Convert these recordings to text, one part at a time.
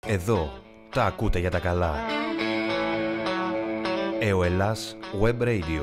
Εδώ τα ακούτε για τα καλά. ΕΟΕΛΑΣ Web Radio.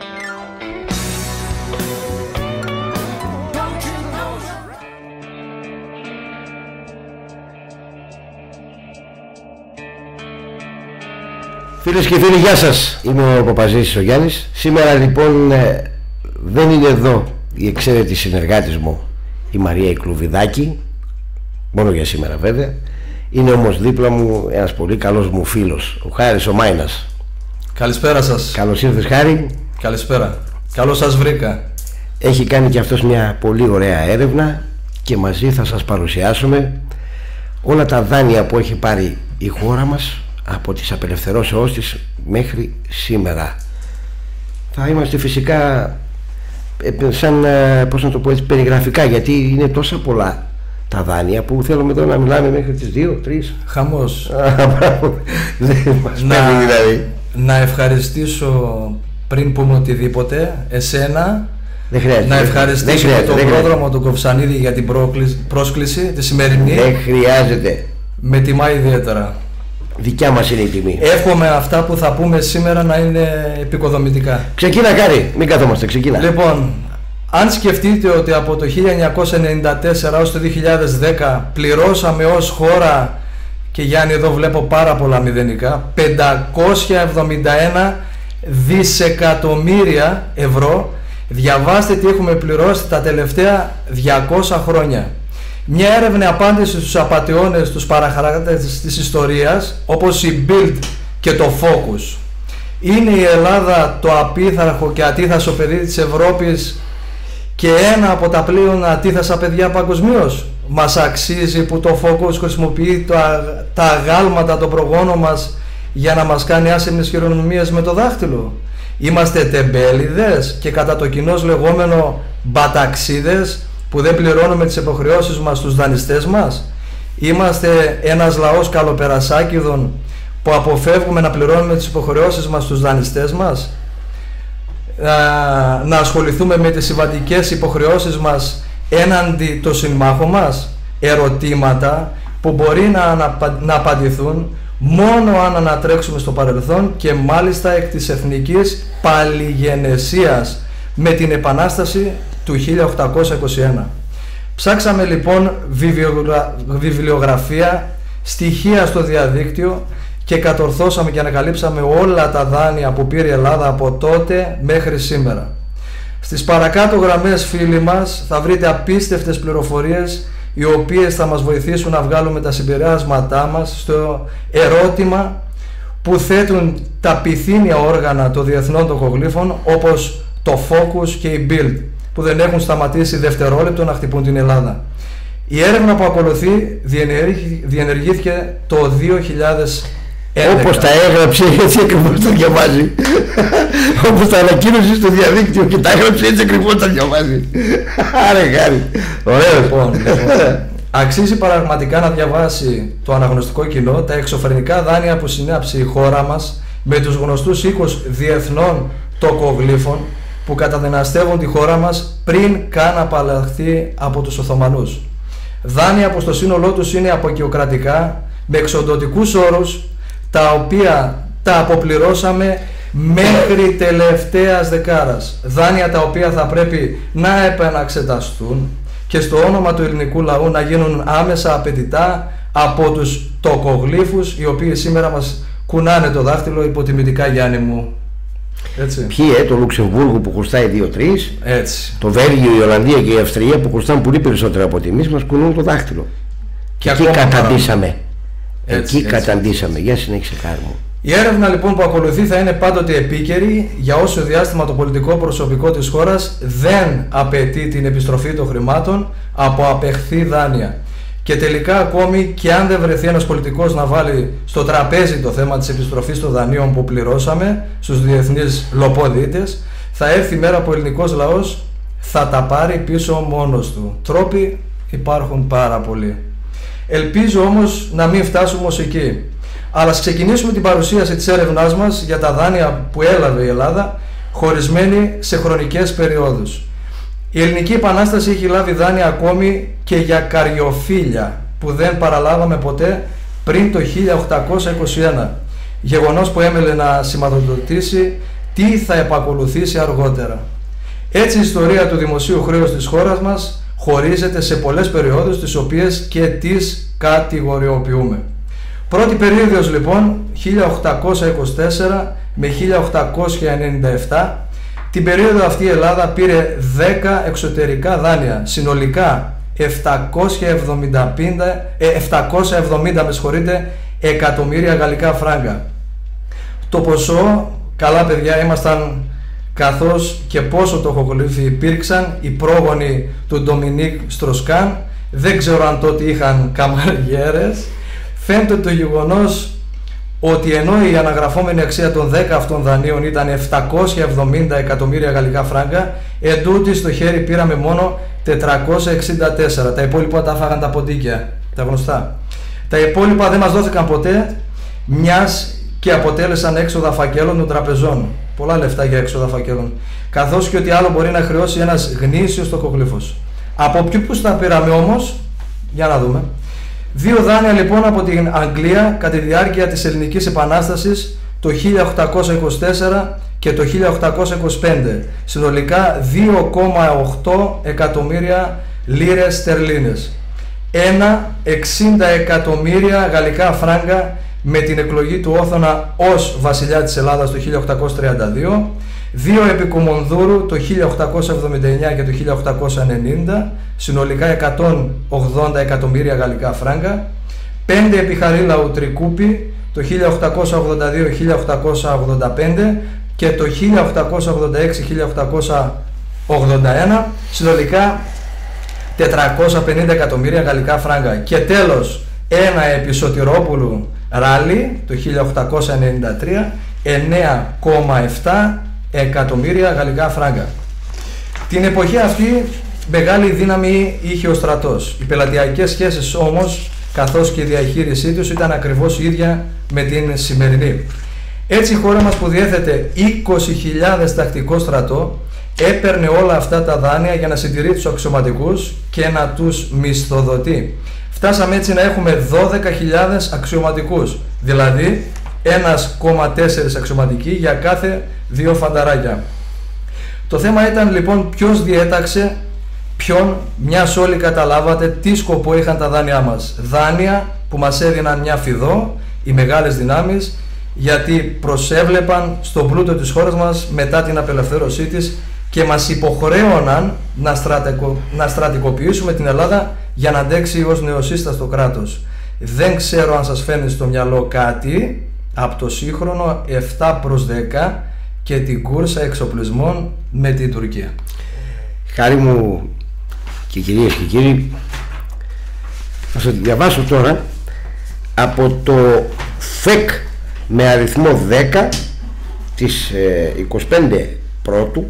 Φίλες και φίλοι, γεια σας. Είμαι ο Παπαζήσης ο Γιάννης. Σήμερα λοιπόν δεν είναι εδώ η εξαίρετη συνεργάτης μου η Μαρία η Κλουβιδάκη. Μόνο για σήμερα βέβαια. Είναι όμως δίπλα μου ένας πολύ καλός μου φίλος, ο Χάρης ο Μάινας. Καλησπέρα σας. Καλώς ήρθες, Χάρη. Καλησπέρα. Καλώς σας βρήκα. Έχει κάνει και αυτός μια πολύ ωραία έρευνα και μαζί θα σας παρουσιάσουμε όλα τα δάνεια που έχει πάρει η χώρα μας από τις απελευθερώσεώς της μέχρι σήμερα. Θα είμαστε φυσικά σαν, πώς να το πω έτσι, περιγραφικά, γιατί είναι τόσα πολλά τα δάνεια που θέλουμε εδώ να μιλάμε μέχρι τις 2-3. Χαμός. Δεν μας παίρνει δηλαδή. Να ευχαριστήσω πριν πούμε οτιδήποτε εσένα. Δεν χρειάζεται. Να ευχαριστήσω και τον πρόδρομο του Κοφσανίδη για την πρόσκληση τη σημερινή. Δεν χρειάζεται. Με τιμά ιδιαίτερα. Δικιά μας είναι η τιμή. Εύχομαι αυτά που θα πούμε σήμερα να είναι επικοδομητικά. Ξεκίνα, Κάρη, μην καθόμαστε, ξεκίνα. Λοιπόν, αν σκεφτείτε ότι από το 1994 έως το 2010 πληρώσαμε ως χώρα, και Γιάννη εδώ βλέπω πάρα πολλά μηδενικά, 571 δισεκατομμύρια ευρώ. Διαβάστε τι έχουμε πληρώσει τα τελευταία 200 χρόνια. Μια έρευνα απάντηση στους απατεώνες, τους παραχαρακτές της ιστορίας, όπως η Bild και το Focus. Είναι η Ελλάδα το απίθαρχο και ατίθασο παιδί της Ευρώπης και ένα από τα πλέον ατίθασα παιδιά παγκοσμίως? Μας αξίζει που το Focus χρησιμοποιεί τα αγάλματα των προγόνων μας για να μας κάνει άσημες χειρονομίες με το δάχτυλο? Είμαστε τεμπέληδες και κατά το κοινώς λεγόμενο μπαταξίδες που δεν πληρώνουμε τις υποχρεώσεις μας στους δανειστές μας? Είμαστε ένας λαός καλοπερασάκηδων που αποφεύγουμε να πληρώνουμε τις υποχρεώσεις μας στους δανειστές μας? Να ασχοληθούμε με τις συμβατικές υποχρεώσεις μας έναντι των συμμάχων μας? Ερωτήματα που μπορεί να απαντηθούν μόνο αν ανατρέξουμε στο παρελθόν, και μάλιστα εκ της εθνικής παλιγενεσίας με την Επανάσταση του 1821. Ψάξαμε λοιπόν βιβλιογραφία, στοιχεία στο διαδίκτυο και κατορθώσαμε και ανακαλύψαμε όλα τα δάνεια που πήρε η Ελλάδα από τότε μέχρι σήμερα. Στις παρακάτω γραμμές, φίλοι μας, θα βρείτε απίστευτες πληροφορίες οι οποίες θα μας βοηθήσουν να βγάλουμε τα συμπεράσματά μας στο ερώτημα που θέτουν τα πυθύνια όργανα των διεθνών τοκογλύφων όπως το Focus και η Bild, που δεν έχουν σταματήσει δευτερόλεπτο να χτυπούν την Ελλάδα. Η έρευνα που ακολουθεί διενεργήθηκε το 2011. Όπως τα έγραψε έτσι ακριβώς τα διαβάζει. Όπως τα ανακοίνωσε στο διαδίκτυο και τα έγραψε έτσι ακριβώς τα διαβάζει. Άρε Χάρη. Ωραίο. Λοιπόν, αξίζει πραγματικά να διαβάσει το αναγνωστικό κοινό τα εξωφρενικά δάνεια που συνάψει η χώρα μας με τους γνωστούς οίκους διεθνών τοκογλύφων που καταδυναστεύουν τη χώρα μας πριν καν απαλλαχθεί από τους Οθωμανούς. Δάνεια που στο σύνολό τους είναι αποκαιοκρατικά, με εξοντωτικούς όρους, τα οποία τα αποπληρώσαμε μέχρι τελευταίας δεκάρας. Δάνεια τα οποία θα πρέπει να επαναξεταστούν και στο όνομα του ελληνικού λαού να γίνουν άμεσα απαιτητά από τους τοκογλύφους, οι οποίοι σήμερα μας κουνάνε το δάχτυλο υποτιμητικά, Γιάννη μου. Έτσι. Ποιοι, το Λουξεμβούργο που χρωστάει 2-3, έτσι. Το Βέλγιο, η Ολλανδία και η Αυστρία που χρωστάνε πολύ περισσότερα από ότι εμείς, μας κουνούν το δάχτυλο. Και εκεί καταντήσαμε. Εκεί καταντήσαμε. Για συνέχισε, Χάρη μου. Η έρευνα λοιπόν που ακολουθεί θα είναι πάντοτε επίκαιρη για όσο διάστημα το πολιτικό προσωπικό της χώρας δεν απαιτεί την επιστροφή των χρημάτων από απεχθή δάνεια. Και τελικά, ακόμη και αν δεν βρεθεί ένας πολιτικός να βάλει στο τραπέζι το θέμα της επιστροφής των δανείων που πληρώσαμε στους διεθνείς λοποδίτες, θα έρθει η μέρα που ο ελληνικός λαός θα τα πάρει πίσω μόνος του. Τρόποι υπάρχουν πάρα πολλοί. Ελπίζω όμως να μην φτάσουμε ως εκεί. Αλλά ας ξεκινήσουμε την παρουσίαση της έρευνάς μας για τα δάνεια που έλαβε η Ελλάδα, χωρισμένη σε χρονικές περιόδους. Η Ελληνική Επανάσταση έχει λάβει δάνεια ακόμη και για καριοφύλια που δεν παραλάβαμε ποτέ πριν το 1821, γεγονός που έμελε να σηματοδοτήσει τι θα επακολουθήσει αργότερα. Έτσι η ιστορία του δημοσίου χρέους της χώρας μας χωρίζεται σε πολλές περιόδους, τις οποίες και τις κατηγοριοποιούμε. Πρώτη περίοδος λοιπόν 1824 με 1897. Την περίοδο αυτή η Ελλάδα πήρε 10 εξωτερικά δάνεια, συνολικά 770 εκατομμύρια γαλλικά φράγκα. Το ποσό, καλά παιδιά ήμασταν, καθώς και πόσο τοχογλύφοι υπήρξαν οι πρόγονοι του Ντομινίκ Στροσκάν, δεν ξέρω αν τότε είχαν καμαριέρες. Φαίνεται το γεγονός ότι ενώ η αναγραφόμενη αξία των 10 αυτών δανείων ήταν 770 εκατομμύρια γαλλικά φράγκα, εντούτοις στο χέρι πήραμε μόνο 464. Τα υπόλοιπα τα φάγαν τα ποντίκια, τα γνωστά. Τα υπόλοιπα δεν μας δόθηκαν ποτέ, μιας και αποτέλεσαν έξοδα φακέλων των τραπεζών. Πολλά λεφτά για έξοδα φακέλων. Καθώς και ότι άλλο μπορεί να χρεώσει ένας γνήσιος τοχογλύφος. Από ποιους τα πήραμε όμως? Για να δούμε. 2 δάνεια λοιπόν από την Αγγλία κατά τη διάρκεια της Ελληνικής Επανάστασης το 1824 και το 1825, συνολικά 2,8 εκατομμύρια λίρες στερλίνες. 60 εκατομμύρια γαλλικά φράγκα με την εκλογή του Όθωνα ως βασιλιά της Ελλάδας το 1832, 2 επί Κουμουνδούρου το 1879 και το 1890, συνολικά 180 εκατομμύρια γαλλικά φράγκα, 5 επί Χαρίλαου Τρικούπη το 1882-1885 και το 1886-1881, συνολικά 450 εκατομμύρια γαλλικά φράγκα. Και τέλος, 1 επί Σωτηρόπουλου Ράλι το 1893, 9,7 εκατομμύρια γαλλικά φράγκα. Την εποχή αυτή μεγάλη δύναμη είχε ο στρατός. Οι πελατειακές σχέσεις όμως, καθώς και η διαχείρισή τους, ήταν ακριβώς η ίδια με την σημερινή. Έτσι η χώρα μας που διέθετε 20.000 τακτικό στρατό έπαιρνε όλα αυτά τα δάνεια για να συντηρεί τους αξιωματικούς και να τους μισθοδοτεί. Φτάσαμε έτσι να έχουμε 12.000 αξιωματικούς, δηλαδή 1,4 αξιωματικοί για κάθε 2 φανταράκια. Το θέμα ήταν λοιπόν ποιος διέταξε ποιον, μιας όλοι καταλάβατε τι σκοπό είχαν τα δάνειά μας. Δάνεια που μας έδιναν μια φιδό, οι μεγάλες δυνάμεις, γιατί προσέβλεπαν στον πλούτο της χώρας μας μετά την απελευθέρωσή της και μας υποχρέωναν να στρατικοποιήσουμε την Ελλάδα για να αντέξει ως νεοσύστατο κράτος. Δεν ξέρω αν σας φαίνεται στο μυαλό κάτι από το σύγχρονο 7 προς 10 και την κούρσα εξοπλισμών με την Τουρκία. Χάρη μου και κυρίες και κύριοι, θα σας διαβάσω τώρα από το ΦΕΚ με αριθμό 10 της 25 Πρώτου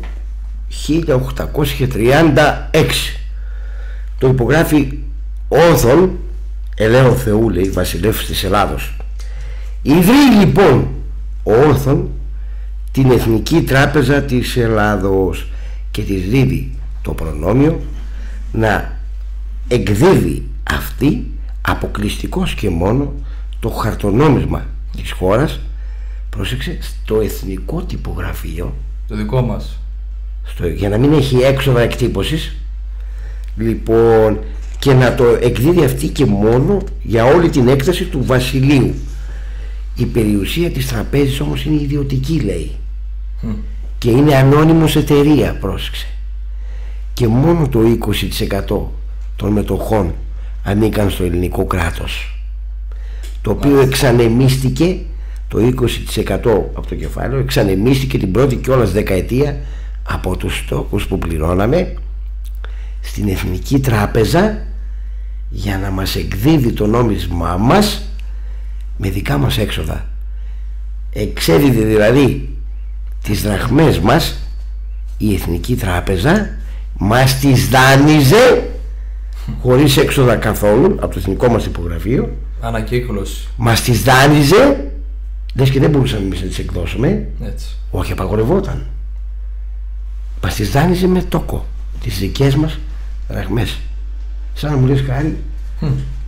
1836. Το υπογράφει Όρθον Ελέον Θεού, λέει, βασιλεύς της Ελλάδος. Ιδρύει λοιπόν ο Όρθον την Εθνική Τράπεζα της Ελλάδος και της δίδει το προνόμιο να εκδίδει αυτή αποκλειστικός και μόνο το χαρτονόμισμα της χώρας, πρόσεξε, στο εθνικό τυπογραφείο, το δικό μας, για να μην έχει έξοδα εκτύπωσης, λοιπόν, και να το εκδίδει αυτή και μόνο για όλη την έκταση του βασιλείου. Η περιουσία της τραπέζης όμως είναι ιδιωτική, λέει, και είναι ανώνυμος εταιρεία, πρόσεξε, και μόνο το 20% των μετοχών ανήκαν στο ελληνικό κράτος, το οποίο εξανεμίστηκε, το 20% από το κεφάλαιο εξανεμίστηκε την πρώτη κιόλας δεκαετία από τους στόχους που πληρώναμε στην Εθνική Τράπεζα για να μας εκδίδει το νόμισμά μας με δικά μας έξοδα. Εξέδιδε δηλαδή τις δραχμές μας η Εθνική Τράπεζα, μας τις δάνειζε χωρίς έξοδα καθόλου από το εθνικό μας τυπογραφείο, ανακύκλωση, μας τις δάνειζε, λες και δεν μπορούσαμε εμείς να τις εκδώσουμε. έτσι. Όχι, απαγορευόταν. Μας τις δάνειζε με τόκο τις δικές μας δραχμές. Σαν να μου λες, Χάρη,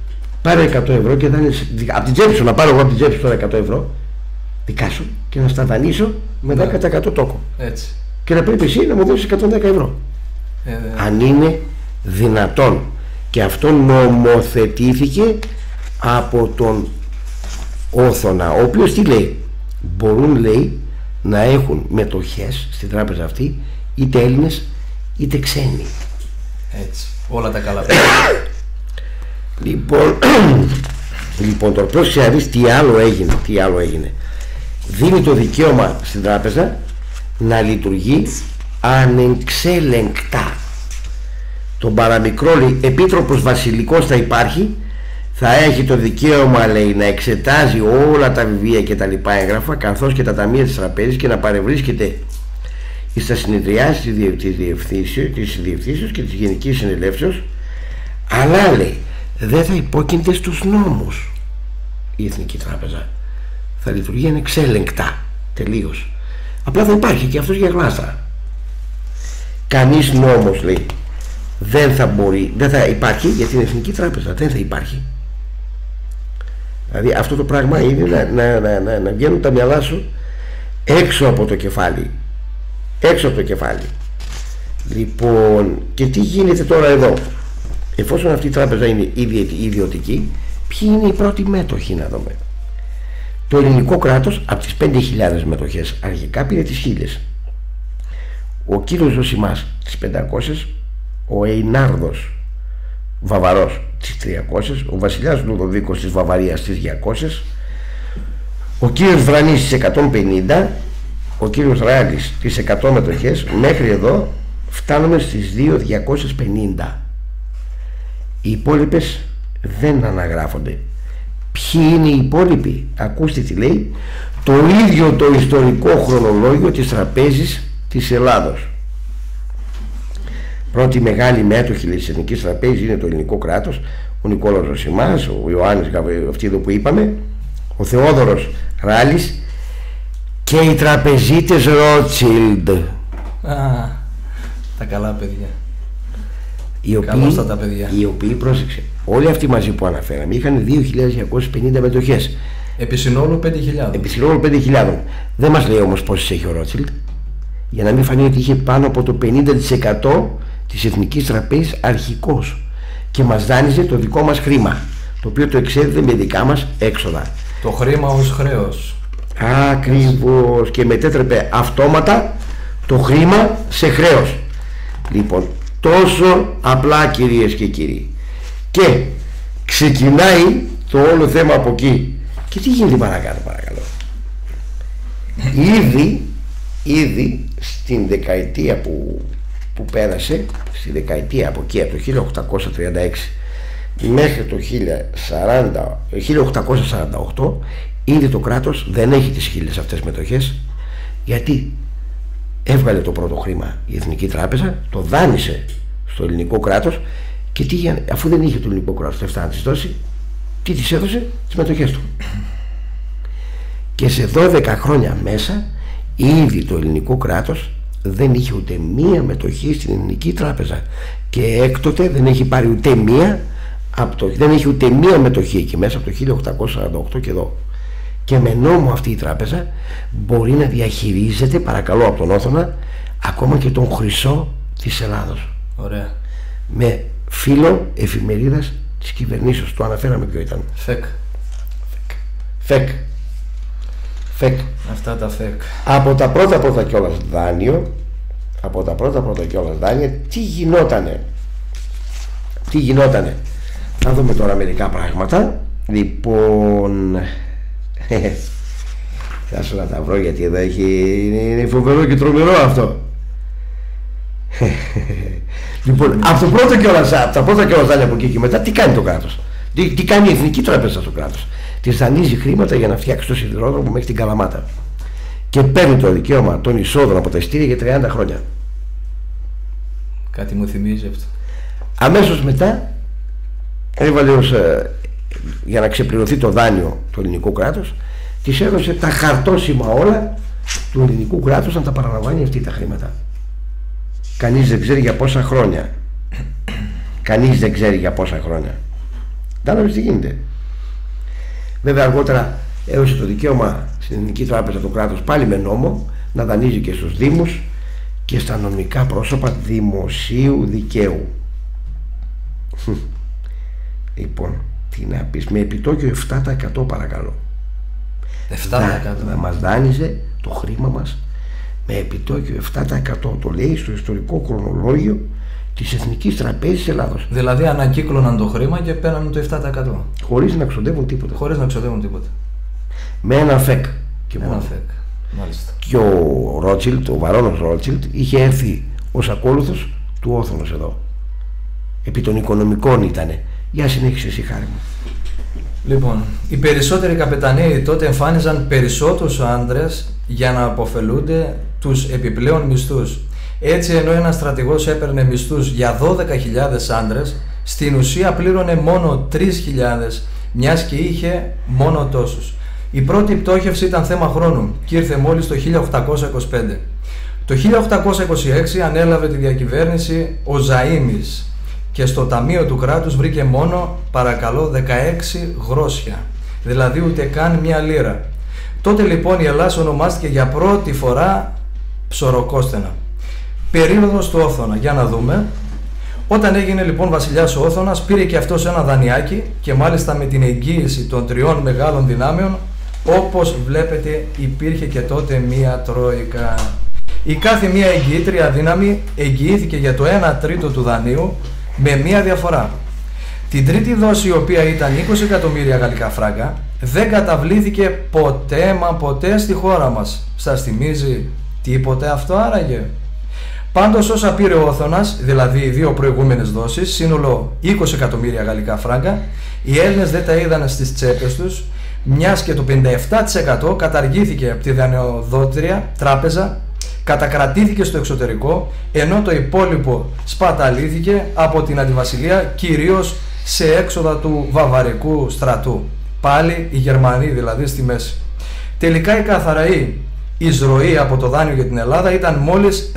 Πάρε 100 ευρώ και δάνεισε από την τσέπη σου, να πάρω εγώ από την τσέπη σου τώρα 100 ευρώ δικά σου και να στα δανείσω με 10% τόκο. Έτσι. Και να πρέπει εσύ να μου δώσεις 110 ευρώ. Αν είναι δυνατόν. Και αυτό νομοθετήθηκε από τον Όθωνα, ο οποίος τι λέει? Μπορούν, λέει, να έχουν μετοχές στην τράπεζα αυτή είτε Έλληνες είτε ξένοι. Έτσι, όλα τα καλά. Λοιπόν, τώρα πρόσεξε να δεις τι άλλο έγινε. Δίνει το δικαίωμα στην τράπεζα να λειτουργεί ανεξέλεγκτα. Τον παραμικρό, λέει, επίτροπος βασιλικός θα υπάρχει, θα έχει το δικαίωμα, λέει, να εξετάζει όλα τα βιβλία και τα λοιπά έγγραφα, καθώς και τα ταμεία της τραπέζης, και να παρευρίσκεται στα συνεδριάσεις της Διευθύνσεως και της Γενικής Συνελεύσεως, αλλά, λέει, δεν θα υπόκεινται στους νόμους η Εθνική Τράπεζα. Θα λειτουργεί ανεξέλεγκτα, τελείως. Απλά θα υπάρχει και αυτός για γλάστρα. Κανείς νόμος, λέει, δεν θα υπάρχει για την Εθνική Τράπεζα. Δεν θα υπάρχει. Δηλαδή αυτό το πράγμα είναι να βγαίνουν τα μυαλά σου έξω από το κεφάλι. Έξω από το κεφάλι. Λοιπόν, και τι γίνεται τώρα εδώ? Εφόσον αυτή η τράπεζα είναι ιδιωτική, ποιοι είναι οι πρώτοι μέτοχοι, να δούμε? Το ελληνικό κράτος από τις 5.000 μετοχές αρχικά πήρε τις 1.000. Ο κύριος Ζωσιμάς τις 500, ο Εινάρδος Βαβαρός τις 300, ο βασιλιάς Λουδοβίκος της Βαβαρίας τις 200, ο κύριος Βρανής τις 150, ο κύριος Ράλης τις 100 μετοχές. Μέχρι εδώ φτάνουμε στις 2.250. Οι υπόλοιπες δεν αναγράφονται. Ποιοι είναι οι υπόλοιποι? Ακούστε τι λέει το ίδιο το ιστορικό χρονολόγιο της Τραπέζης της Ελλάδος. Πρώτη μεγάλη μέτοχη της Εθνικής Τραπέζης είναι το ελληνικό κράτος, ο Νικόλαος Ζωσιμάς, ο Ιωάννης, αυτοί εδώ που είπαμε, ο Θεόδωρος Ράλης και οι τραπεζίτες Ρότσιλντ. Τα καλά παιδιά. Οι οποίοι, πρόσεξε, όλοι αυτοί μαζί που αναφέραμε είχαν 2.250 μετοχές. Επί συνόλου 5.000. Επί συνόλου 5.000. Δεν μας λέει όμως πόσες έχει ο Ρότσιλντ, για να μην φανεί ότι είχε πάνω από το 50% της Εθνικής Τραπέζης αρχικώς και μας δάνειζε το δικό μας χρήμα, το οποίο το εξέδιδε με δικά μας έξοδα. Το χρήμα ως χρέος. Ακριβώς. Και μετέτρεπε αυτόματα το χρήμα σε χρέος. Λοιπόν, τόσο απλά, κυρίες και κύριοι. Και ξεκινάει το όλο θέμα από εκεί. Και τι γίνεται παρακάτω, παρακαλώ? Ήδη στην δεκαετία που πέρασε, στη δεκαετία από εκεί, από το 1836 μέχρι το 1848, ήδη το κράτος δεν έχει τις 1.000 αυτές μετοχές. Γιατί έβγαλε το πρώτο χρήμα η Εθνική Τράπεζα, το δάνεισε στο ελληνικό κράτος, και αφού δεν είχε το ελληνικό κράτος λεφτά να τις δώσει, τι τις έδωσε? Τις μετοχές του. Και σε 12 χρόνια μέσα ήδη το ελληνικό κράτος δεν είχε ούτε μία μετοχή στην Ελληνική Τράπεζα, και έκτοτε δεν έχει πάρει ούτε μία δεν έχει ούτε μία μετοχή εκεί μέσα από το 1848 και εδώ. Και με νόμο αυτή η τράπεζα μπορεί να διαχειρίζεται, παρακαλώ από τον Όθωνα, ακόμα και τον χρυσό της Ελλάδος. Ωραία. Με φύλλο εφημερίδας της κυβερνήσεως. Το αναφέραμε ποιο ήταν. ΦΕΚ. Αυτά τα ΦΕΚ. Από τα πρώτα κιόλας δάνεια, τι γινότανε? Θα δούμε τώρα μερικά πράγματα. Λοιπόν, θα σου να τα βρω, γιατί εδώ είναι φοβερό και τρομερό αυτό. Λοιπόν, από τα πρώτα κιόλας δάνεια από εκεί και μετά, τι κάνει το κράτος? Τι κάνει η Εθνική Τράπεζα στο κράτος? Της δανείζει χρήματα για να φτιάξει το σιδηρόδρομο μέχρι την Καλαμάτα, και παίρνει το δικαίωμα των εισόδων από τα εισιτήρια για 30 χρόνια. Κάτι μου θυμίζει αυτό. Αμέσως μετά έβαλε για να ξεπληρωθεί το δάνειο του ελληνικού κράτους, της έδωσε τα χαρτόσημα όλα του ελληνικού κράτους να τα παραλαμβάνει αυτή τα χρήματα. Κανείς δεν ξέρει για πόσα χρόνια. Κατάλαβες τι γίνεται. Βέβαια αργότερα έδωσε το δικαίωμα στην Εθνική Τράπεζα το κράτος πάλι με νόμο να δανείζει και στους δήμους και στα νομικά πρόσωπα δημοσίου δικαίου. Λοιπόν, τι να πεις, με επιτόκιο 7% παρακαλώ. 7%. Να μας δάνειζε το χρήμα μας με επιτόκιο 7%. Το λέει στο ιστορικό χρονολόγιο της Εθνικής Τραπέζης της Ελλάδος. Δηλαδή ανακύκλωναν το χρήμα και παίρναν το 7%. Χωρίς να ξοδεύουν τίποτα. Χωρίς να ξοδεύουν τίποτα. Με ένα φεκ. Ένα φεκ. Μάλιστα. Και ο Ρότσιλτ, ο Βαρόνος Ρότσιλτ, είχε έρθει ως ακόλουθος του Όθωνος εδώ. Επί των οικονομικών ήτανε. Για συνέχισε εσύ, Χάρη μου. Λοιπόν, οι περισσότεροι καπεταναίοι τότε εμφάνιζαν περισσότερους άντρες για να αποφελούνται τους επιπλέον μισθούς. Έτσι, ενώ ένας στρατηγός έπαιρνε μισθούς για 12.000 άντρες, στην ουσία πλήρωνε μόνο 3.000, μιας και είχε μόνο τόσους. Η πρώτη πτώχευση ήταν θέμα χρόνου και ήρθε μόλις το 1825. Το 1826 ανέλαβε τη διακυβέρνηση ο Ζαΐμις και στο ταμείο του κράτους βρήκε μόνο, παρακαλώ, 16 γρόσια, δηλαδή ούτε καν μία λίρα. Τότε λοιπόν η Ελλάδα ονομάστηκε για πρώτη φορά Ψωροκόστενα. Περίοδος του Όθωνα, για να δούμε. Όταν έγινε λοιπόν βασιλιάς ο Όθωνας, πήρε και αυτός ένα δανειάκι και μάλιστα με την εγγύηση των 3 μεγάλων δυνάμεων. Όπως βλέπετε υπήρχε και τότε μία τρόικα. Η κάθε μία εγγυήτρια δύναμη εγγυήθηκε για το 1/3 του δανείου με μία διαφορά. Την τρίτη δόση, η οποία ήταν 20 εκατομμύρια γαλλικά φράγκα, δεν καταβλήθηκε ποτέ μα ποτέ στη χώρα μας. Σας θυμίζει τίποτε αυτό άραγε? Πάντως όσα πήρε ο Όθωνας, δηλαδή οι 2 προηγούμενες δόσεις, σύνολο 20 εκατομμύρια γαλλικά φράγκα, οι Έλληνες δεν τα είδαν στις τσέπες τους, μιας και το 57% καταργήθηκε από τη δανειοδότρια τράπεζα, κατακρατήθηκε στο εξωτερικό, ενώ το υπόλοιπο σπαταλήθηκε από την αντιβασιλεία, κυρίως σε έξοδα του βαβαρικού στρατού. Πάλι οι Γερμανοί δηλαδή στη μέση. Τελικά η καθαρή εισρωή από το δάνειο για την Ελλάδα ήταν μόλις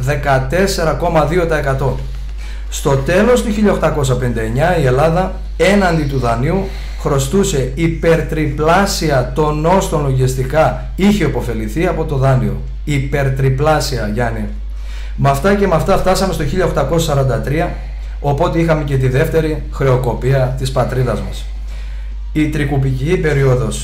14,2%. Στο τέλος του 1859 η Ελλάδα έναντι του δανείου χρωστούσε υπερτριπλάσια των όσων λογιστικά είχε υποφεληθεί από το δάνειο. Υπερτριπλάσια, Γιάννη. Με αυτά και με αυτά φτάσαμε στο 1843, οπότε είχαμε και τη δεύτερη χρεοκοπία της πατρίδας μας. Η τρικουπική περίοδος.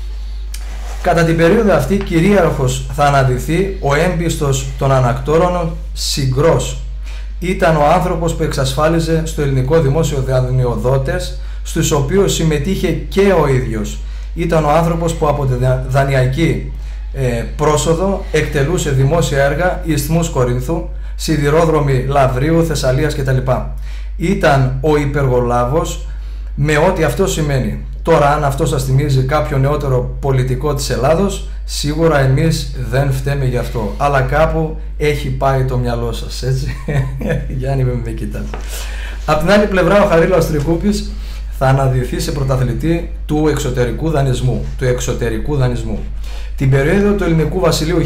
Κατά την περίοδο αυτή κυρίαρχος θα αναδειθεί ο έμπιστος των ανακτόρων Συγκρός. Ήταν ο άνθρωπος που εξασφάλιζε στο ελληνικό δημόσιο δανειοδότες, στους οποίους συμμετείχε και ο ίδιος. Ήταν ο άνθρωπος που από τη δανειακή πρόσοδο εκτελούσε δημόσια έργα, ισθμούς Κορίνθου, σιδηρόδρομοι Λαυρίου, Θεσσαλίας κτλ. Ήταν ο υπεργολάβος με ό,τι αυτό σημαίνει. Τώρα αν αυτό σας θυμίζει κάποιο νεότερο πολιτικό της Ελλάδος, σίγουρα εμείς δεν φταίμε γι' αυτό. Αλλά κάπου έχει πάει το μυαλό σας, έτσι. Γιάννη με κοιτάς. Απ' την άλλη πλευρά ο Χαρίλαος Τρικούπης θα αναδυθεί σε πρωταθλητή του εξωτερικού δανεισμού. Την περίοδο του ελληνικού βασιλείου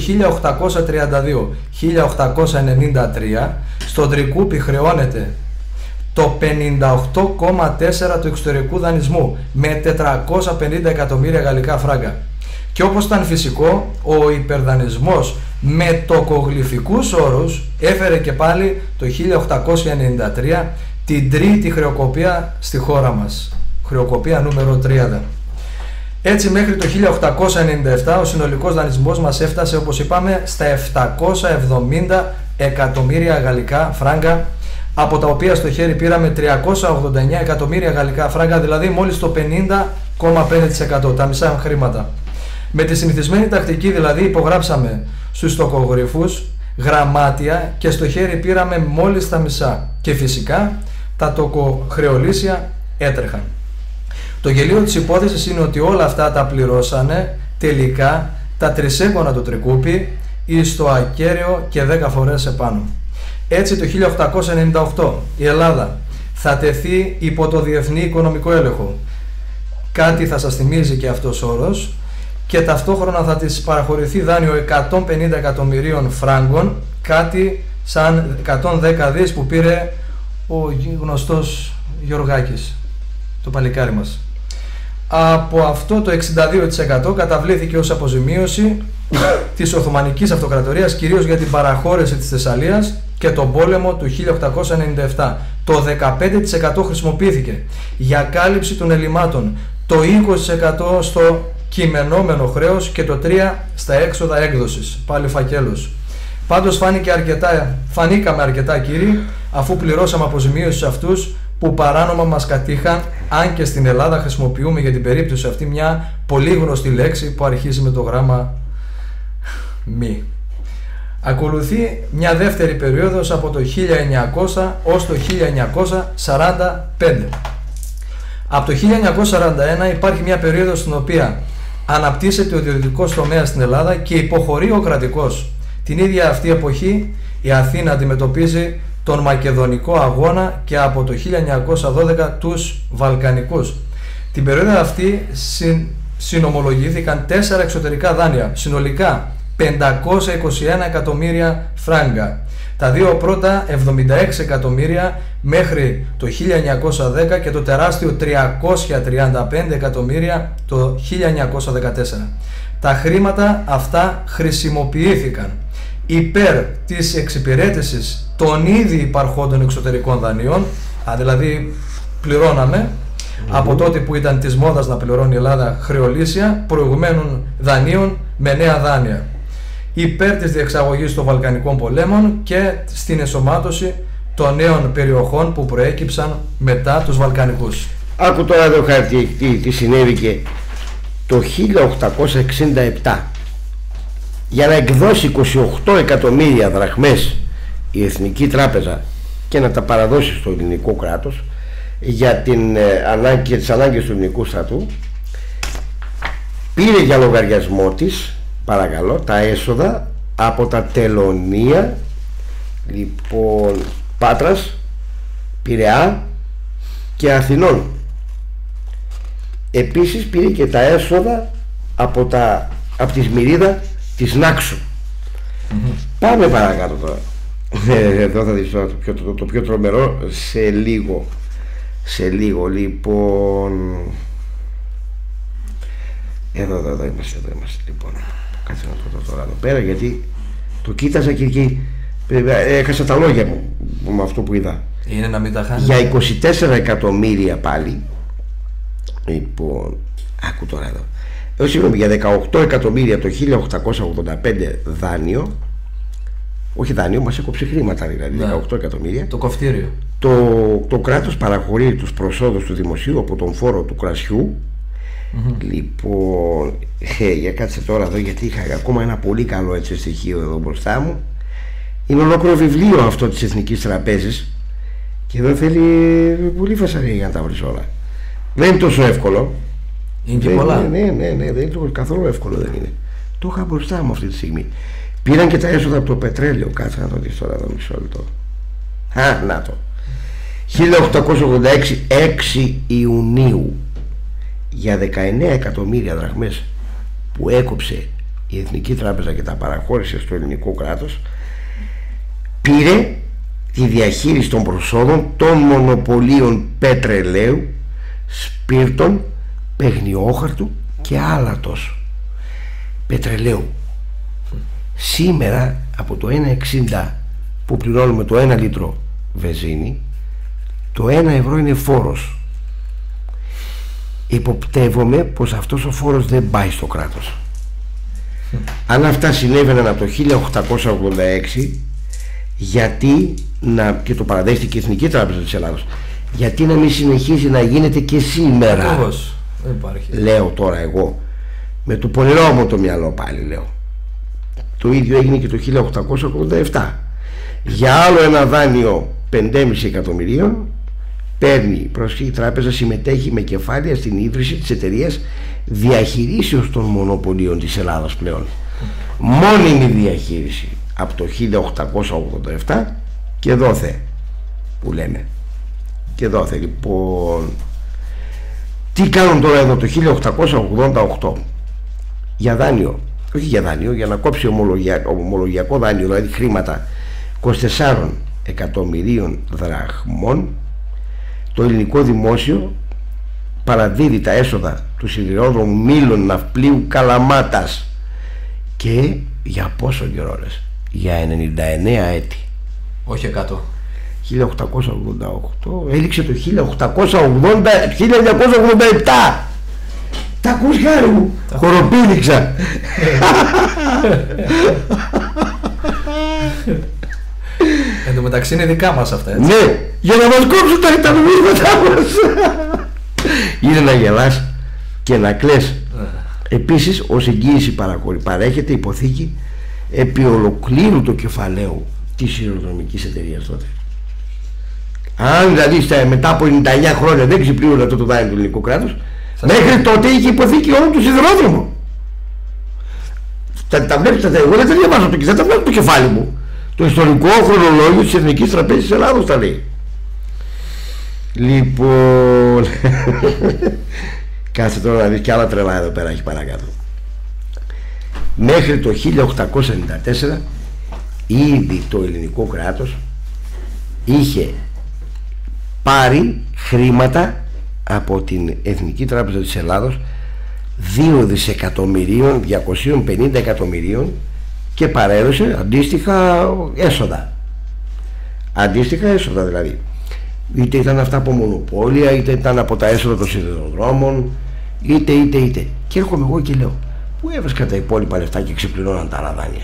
1832-1893 στον Τρικούπη χρεώνεται το 58,4% του εξωτερικού δανεισμού με 450 εκατομμύρια γαλλικά φράγκα. Και όπως ήταν φυσικό, ο υπερδανεισμός με τοκογλυφικούς όρους έφερε και πάλι το 1893 την τρίτη χρεοκοπία στη χώρα μας. Χρεοκοπία νούμερο 30. Έτσι μέχρι το 1897 ο συνολικός δανεισμός μας έφτασε, όπως είπαμε, στα 770 εκατομμύρια γαλλικά φράγκα, από τα οποία στο χέρι πήραμε 389 εκατομμύρια γαλλικά φράγκα, δηλαδή μόλις το 50,5%, τα μισά χρήματα. Με τη συνηθισμένη τακτική δηλαδή υπογράψαμε στους τοκογλυφούς γραμμάτια και στο χέρι πήραμε μόλις τα μισά και φυσικά τα τοκοχρεωλήσια έτρεχαν. Το γελίο της υπόθεσης είναι ότι όλα αυτά τα πληρώσανε τελικά τα τρισέγγωνα του Τρικούπη εις το ακέραιο και 10 φορές επάνω. Έτσι το 1898 η Ελλάδα θα τεθεί υπό το διεθνή οικονομικό έλεγχο. Κάτι θα σας θυμίζει και αυτός ο όρος, και ταυτόχρονα θα της παραχωρηθεί δάνειο 150 εκατομμυρίων φράγκων, κάτι σαν 110 δις που πήρε ο γνωστός Γιωργάκης, το παλικάρι μας. Από αυτό το 62% καταβλήθηκε ως αποζημίωση της Οθωμανικής Αυτοκρατορίας, κυρίως για την παραχώρηση της Θεσσαλίας και τον πόλεμο του 1897. Το 15% χρησιμοποιήθηκε για κάλυψη των ελλημάτων, το 20% στο κειμενόμενο χρέος και το 3% στα έξοδα έκδοσης, πάλι φακέλος. Πάντως φανήκαμε αρκετά κύριοι, αφού πληρώσαμε αποζημίωση σε αυτούς που παράνομα μας κατήχαν, αν και στην Ελλάδα χρησιμοποιούμε για την περίπτωση αυτή μια πολύ γνωστή λέξη που αρχίζει με το γράμμα μη. Ακολουθεί μια δεύτερη περίοδος από το 1900 ως το 1945. Από το 1941 υπάρχει μια περίοδος στην οποία αναπτύσσεται ο ιδιωτικός τομέας στην Ελλάδα και υποχωρεί ο κρατικός. Την ίδια αυτή εποχή η Αθήνα αντιμετωπίζει τον Μακεδονικό αγώνα και από το 1912 τους Βαλκανικούς. Την περίοδο αυτή συνομολογήθηκαν 4 εξωτερικά δάνεια, συνολικά 521 εκατομμύρια φράγκα. Τα δύο πρώτα 76 εκατομμύρια μέχρι το 1910 και το τεράστιο 335 εκατομμύρια το 1914. Τα χρήματα αυτά χρησιμοποιήθηκαν υπέρ της εξυπηρέτησης των ήδη υπαρχόντων εξωτερικών δανείων, δηλαδή πληρώναμε από τότε που ήταν της μόδας να πληρώνει η Ελλάδα χρεολύσια προηγουμένων δανείων με νέα δάνεια, υπέρ της διεξαγωγής των Βαλκανικών πολέμων και στην ενσωμάτωση των νέων περιοχών που προέκυψαν μετά τους Βαλκανικούς. Άκου τώρα εδώ χάρτη τι συνέβηκε το 1867. Για να εκδώσει 28 εκατομμύρια δραχμές η Εθνική Τράπεζα και να τα παραδώσει στο ελληνικό κράτος για τις ανάγκες του ελληνικού στρατού, πήρε για λογαριασμό της, παρακαλώ, τα έσοδα από τα τελωνία, λοιπόν, Πάτρας, Πειραιά και Αθηνών. Επίσης πήρε και τα έσοδα από τη Σμυρίδα της Νάξου. Πάμε παρακάτω τώρα. Εδώ θα δεις το πιο τρομερό σε λίγο λοιπόν. Εδώ είμαστε λοιπόν. Κάτσε να το δω τώρα εδώ πέρα, γιατί το κοίταζα και εκεί έχασα τα λόγια μου με αυτό που είδα. Είναι να μην τα χάνει. Για 24 εκατομμύρια πάλι. Λοιπόν, άκου τώρα εδώ. Συγγνώμη, για 18 εκατομμύρια το 1885 δάνειο. Όχι δάνειο, μας έκοψε χρήματα δηλαδή, ναι. 18 εκατομμύρια. Το κοφτήριο. Το κράτος παραχωρεί τους προσόδους του δημοσίου από τον φόρο του κρασιού. Λοιπόν, για κάτσε τώρα εδώ, γιατί είχα ακόμα ένα πολύ καλό έτσι στοιχείο εδώ μπροστά μου. Είναι ολόκληρο βιβλίο αυτό της Εθνικής Τραπέζης και εδώ θέλει πολύ φασαρία για να τα βρεις όλα. Δεν είναι τόσο εύκολο. Είναι και πολλά. Ναι, δεν είναι καθόλου εύκολο, δεν είναι. Το είχα μπροστά μου αυτή τη στιγμή. Πήραν και τα έσοδα από το πετρέλαιο. Κάτσε να το δεις τώρα εδώ, μισό λεπτό. Να το. 1886, 6 Ιουνίου, για 19 εκατομμύρια δραχμές που έκοψε η Εθνική Τράπεζα και τα παραχώρησε στο ελληνικό κράτος, πήρε τη διαχείριση των προσόδων των μονοπωλίων πετρελαίου, σπίρτων, παιγνιόχαρτου και άλατος. Πετρελαίου. Σήμερα από το 1,60 που πληρώνουμε το 1 λίτρο βενζίνη, το 1 ευρώ είναι φόρος. Υποπτεύομαι πως αυτός ο φόρος δεν πάει στο κράτος. Αν αυτά συνέβαιναν από το 1886, γιατί και το παραδέχτηκε η Εθνική Τράπεζα της Ελλάδος, γιατί να μην συνεχίζει να γίνεται και σήμερα? Ακριβώς. Δεν υπάρχει. Λέω τώρα εγώ με το πονηρό μου το μυαλό πάλι λέω. Το ίδιο έγινε και το 1887. Για άλλο ένα δάνειο 5,5 εκατομμυρίων παίρνει η Προσφυγική Τράπεζα, συμμετέχει με κεφάλαια στην ίδρυση της εταιρείας διαχειρήσεως των μονοπωλίων της Ελλάδας πλέον. Μόνιμη διαχείριση από το 1887 και δόθε που λέμε. Και δόθε λοιπόν. Τι κάνουν τώρα εδώ το 1888? Για δάνειο, όχι για δάνειο, για να κόψει ομολογιακό δάνειο, δηλαδή χρήματα 24 εκατομμυρίων δραχμών, το ελληνικό δημόσιο παραδίδει τα έσοδα του σιδηρόδρομου Μήλων Ναυπλίου Καλαμάτας. Και για πόσο καιρό λες? Για 99 έτη. Όχι 100. 1888 έληξε το 1987. Τα ακούς, χάρη μου? Χοροπήδηξα. Εν τω μεταξύ είναι δικά μας αυτά, έτσι. Ναι, για να μας κόψουν τα νομίσματά μας. Είναι να γελάς και να κλαις. Επίσης, ως εγγύηση παρέχεται υποθήκη επί ολοκλήρου το κεφαλαίου της σιδηροδρομικής εταιρείας τότε. Αν δηλαδή μετά από 99 χρόνια δεν ξεπλήρωνε αυτό το δάνειο του ελληνικού κράτους, μέχρι τότε είχε υποθήκη όλο του σιδηρόδρομο. Τα βλέπετε, εγώ δεν τα διαβάζω, δεν τα βλέπω το κεφάλι μου. Το ιστορικό χρονολόγιο της Εθνικής Τραπέζης της Ελλάδος τα λέει. Λοιπόν, κάτσε τώρα να δεις και άλλα τρελά εδώ πέρα έχει παρακάτω. Μέχρι το 1894 ήδη το ελληνικό κράτος είχε πάρει χρήματα από την Εθνική Τράπεζα της Ελλάδος 2.250 εκατομμυρίων και παρέδωσε αντίστοιχα έσοδα. Αντίστοιχα έσοδα δηλαδή. Είτε ήταν αυτά από μονοπόλια, είτε ήταν από τα έσοδα των σιδηροδρόμων, είτε. Και έρχομαι εγώ και λέω, πού έβρισκα τα υπόλοιπα λεφτά και ξεπληρώναν τα άλλα δάνεια?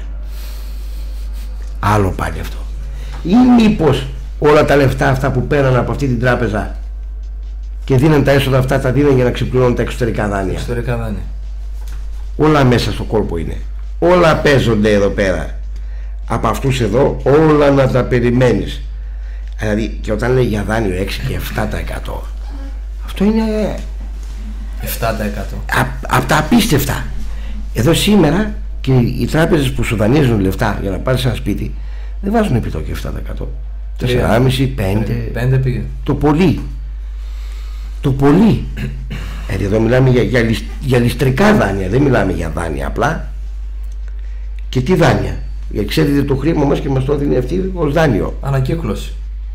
Άλλο πάλι αυτό. Ή μήπως όλα τα λεφτά αυτά που πέραν από αυτή την τράπεζα και δίναν τα έσοδα αυτά, τα δίναν για να ξεπληρώνουν τα εξωτερικά δάνεια? Εξωτερικά δάνεια. Όλα μέσα στο κόλπο είναι. Όλα παίζονται εδώ πέρα. Από αυτούς εδώ όλα να τα περιμένεις. Δηλαδή, και όταν λέει για δάνειο 6 και 7%, αυτό είναι 7%. από τα απίστευτα. Εδώ σήμερα και οι τράπεζες που σου δανείζουν λεφτά για να πάρεις ένα σπίτι δεν βάζουν επιτόκιο 7%. 4,5, 5 πήγε. το πολύ. Το πολύ. Εδώ μιλάμε για ληστρικά δάνεια, δεν μιλάμε για δάνεια απλά. Και τι δάνεια? Εξέδιδε το χρήμα μας και μας το δίνει αυτή ως δάνειο. Ανακύκλωση.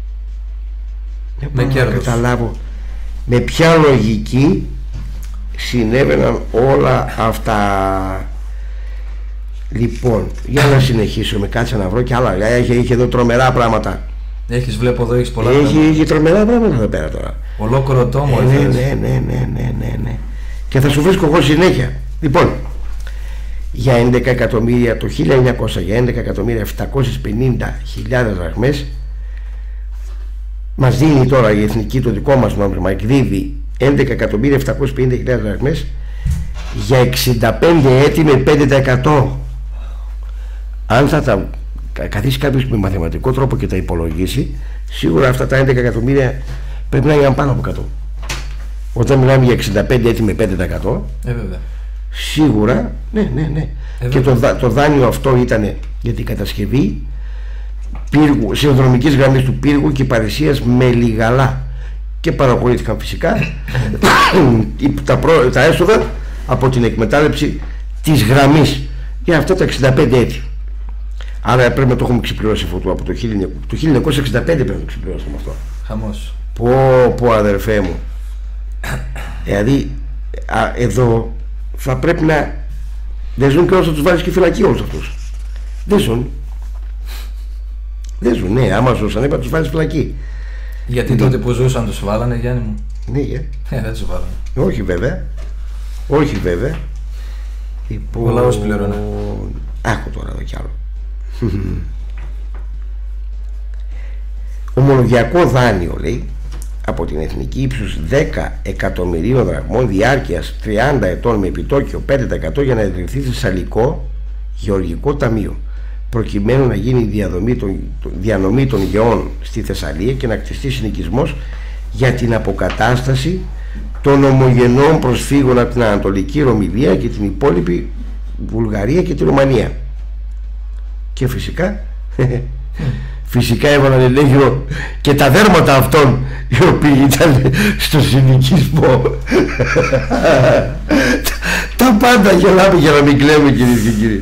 Με κέρδος. Καταλάβω με ποια λογική συνέβαιναν όλα αυτά. Λοιπόν, για να συνεχίσουμε, κάτσε να βρω και άλλα. Έχει εδώ τρομερά πράγματα. Έχεις, βλέπω εδώ, έχεις πολλά έχει τρομερά πράγματα εδώ πέρα τώρα. Ολόκληρο τόμο. Ναι. Και θα σου βρίσκω εγώ συνέχεια. Λοιπόν, για 11 εκατομμύρια το 1900, για 11.750.000 δραχμές μας δίνει τώρα η εθνική, το δικό μας νόμισμα εκδίδει 11.750.000 δραχμές για 65 έτη με 5%. Αν θα τα καθίσει κάποιος με μαθηματικό τρόπο και τα υπολογίσει, σίγουρα αυτά τα 11 εκατομμύρια πρέπει να είναι πάνω από 100. Όταν μιλάμε για 65 έτη με 5%, βέβαια. Σίγουρα, ναι. Και το δάνειο αυτό ήταν για την κατασκευή πύργου, σιδηροδρομικής γραμμής του Πύργου και Παρισίας με Λιγαλά. Και παραχωρήθηκαν φυσικά τα έσοδα από την εκμετάλλευση της γραμμής για αυτά τα 65 έτη. Άρα πρέπει να το έχουμε ξεπληρώσει αυτό από το 1965 πρέπει να το ξεπληρώσουμε αυτό. Χαμός. Πω αδερφέ μου. Δηλαδή εδώ θα πρέπει να δεν ζουν και όσο τους βάλεις και φυλακή όλους αυτούς. Δεν ζουν, ναι, άμα ζούσαν είπα τους βάλεις φυλακή. Γιατί τότε που ζούσαν τους βάλανε, Γιάννη μου? Ναι, δεν τους βάλανε. Όχι βέβαια. Ο λαός πληρώνε. Άκου τώρα εδώ κι άλλο. Ομολογιακό δάνειο, λέει, από την Εθνική ύψους 10 εκατομμυρίων δραχμών διάρκειας 30 ετών με επιτόκιο 5% για να ιδρυθεί Θεσσαλικό Γεωργικό Ταμείο, προκειμένου να γίνει διανομή των γεών στη Θεσσαλία και να κτιστεί συνοικισμός για την αποκατάσταση των ομογενών προσφύγων από την Ανατολική Ρωμυλία και την υπόλοιπη Βουλγαρία και τη Ρουμανία. Και φυσικά έβαλαν ελέγχυρο και τα δέρματα αυτών οι οποίοι ήταν στο συνοικισμό. Τα πάντα γελάμε για να μην κλαίμε, κυρίες και κύριοι.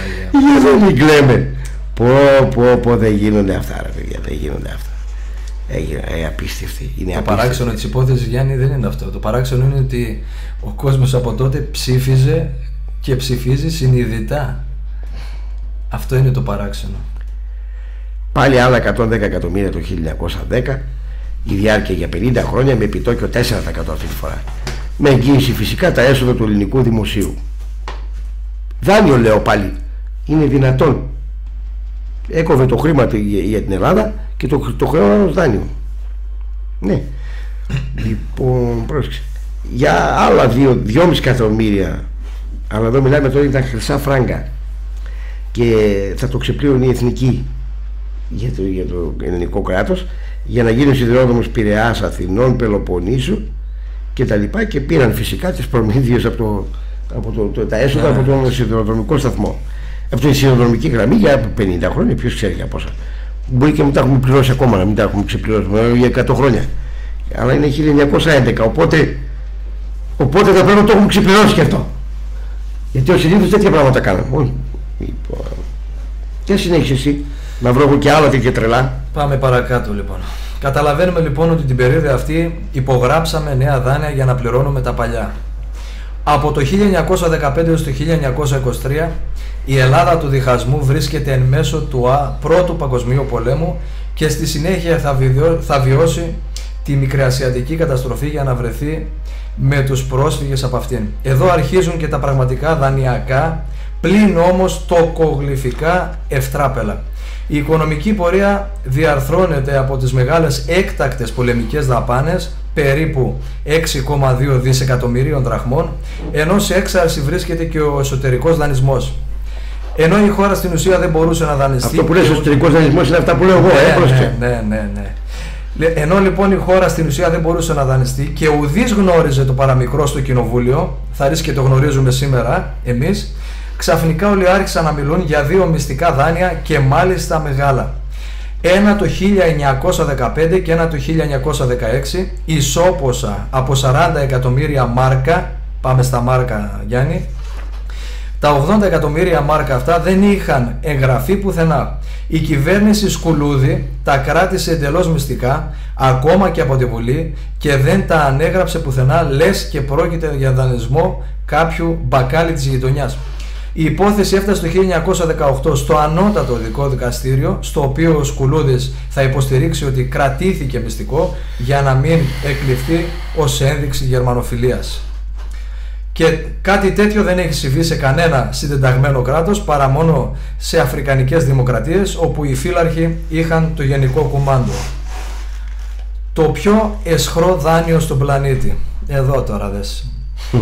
Για να μην κλαίμε. Πω δεν γίνονται αυτά, ρε παιδιά, δεν γίνονται αυτά. απίστευτη. Το παράξενο της υπόθεσης, Γιάννη, δεν είναι αυτό. Το παράξενο είναι ότι ο κόσμος από τότε ψήφιζε και ψηφίζει συνειδητά. Αυτό είναι το παράξενο. Πάλι άλλα 110 εκατομμύρια το 1910, η διάρκεια για 50 χρόνια με επιτόκιο 4% αυτή τη φορά. Με εγγύηση φυσικά τα έσοδα του ελληνικού δημοσίου. Δάνειο, λέω πάλι, είναι δυνατόν. Έκοβε το χρήμα για την Ελλάδα και το χρέο ως δάνειο. Ναι. Λοιπόν, πρόσεξε. Για άλλα 2,5 εκατομμύρια, αλλά εδώ μιλάμε τώρα για τα χρυσά φράγκα, και θα το ξεπλήρωνε η εθνική για το ελληνικό κράτος, για να γίνει ο σιδηρόδρομος Πειραιάς, Αθηνών, Πελοποννήσου και τα λοιπά, και πήραν φυσικά τις προμήθειες τα έσοδα από τον σιδηροδρομικό σταθμό, από την σιδηροδρομική γραμμή για 50 χρόνια, ποιος ξέρει για πόσα. Μπορεί και μην τα έχουμε πληρώσει ακόμα, να μην τα έχουμε ξεπληρώσει για 100 χρόνια, αλλά είναι 1911, οπότε θα πρέπει να το έχουμε ξεπληρώσει και αυτό, γιατί ο συνήθως τέτοια πράγματα κάναμε. Και συνέχισε εσύ, να βρω και άλλα τέτοια τρελά. Πάμε παρακάτω λοιπόν. Καταλαβαίνουμε λοιπόν ότι την περίοδο αυτή υπογράψαμε νέα δάνεια για να πληρώνουμε τα παλιά. Από το 1915 έως το 1923 η Ελλάδα του διχασμού βρίσκεται εν μέσω του Πρώτου Παγκοσμίου Πολέμου και στη συνέχεια θα βιώσει τη μικρασιατική καταστροφή για να βρεθεί με τους πρόσφυγες από αυτήν. Εδώ αρχίζουν και τα πραγματικά δανειακά, πλην όμως τοκογλυφικά ευτράπελα. Η οικονομική πορεία διαρθρώνεται από τις μεγάλες έκτακτες πολεμικές δαπάνες, περίπου 6,2 δισεκατομμυρίων δραχμών, ενώ σε έξαρση βρίσκεται και ο εσωτερικός δανεισμός. Ενώ η χώρα στην ουσία δεν μπορούσε να δανειστεί. Αυτό που λες εσωτερικός δανεισμός είναι αυτά που λέω εγώ, ναι. Ενώ λοιπόν η χώρα στην ουσία δεν μπορούσε να δανειστεί και ουδής γνώριζε το παραμικρό στο κοινοβούλιο, θα ρίξει και το γνωρίζουμε σήμερα εμείς, ξαφνικά όλοι άρχισαν να μιλούν για δύο μυστικά δάνεια και μάλιστα μεγάλα. Ένα το 1915 και ένα το 1916, ισόποσα από 40 εκατομμύρια μάρκα, πάμε στα μάρκα Γιάννη, τα 80 εκατομμύρια μάρκα αυτά δεν είχαν εγγραφεί πουθενά. Η κυβέρνηση Σκουλούδη τα κράτησε εντελώς μυστικά, ακόμα και από τη Βουλή, και δεν τα ανέγραψε πουθενά, λες και πρόκειται για δανεισμό κάποιου μπακάλι της γειτονιάς. Η υπόθεση έφτασε το 1918 στο ανώτατο ειδικό δικαστήριο, στο οποίο ο Σκουλούδης θα υποστηρίξει ότι κρατήθηκε μυστικό για να μην εκλειφθεί ως ένδειξη γερμανοφιλίας. Και κάτι τέτοιο δεν έχει συμβεί σε κανένα συντεταγμένο κράτος παρά μόνο σε αφρικανικές δημοκρατίες, όπου οι φύλαρχοι είχαν το γενικό κουμάντο. Το πιο αισχρό δάνειο στον πλανήτη. Εδώ τώρα δες.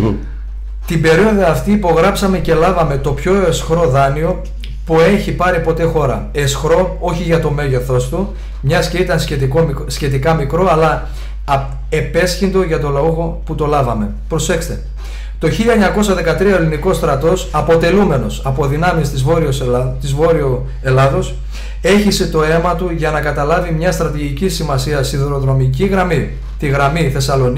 Την περίοδο αυτή υπογράψαμε και λάβαμε το πιο αισχρό δάνειο που έχει πάρει ποτέ χώρα. Αισχρό όχι για το μέγεθός του, μιας και ήταν σχετικά μικρό, αλλά επέσχυντο για το λόγο που το λάβαμε. Προσέξτε. Το 1913 ο ελληνικός στρατός, αποτελούμενος από δυνάμεις της Βόρειο Ελλάδος, έχισε το αίμα του για να καταλάβει μια στρατηγική σημασία σιδηροδρομική γραμμή, τη γραμμή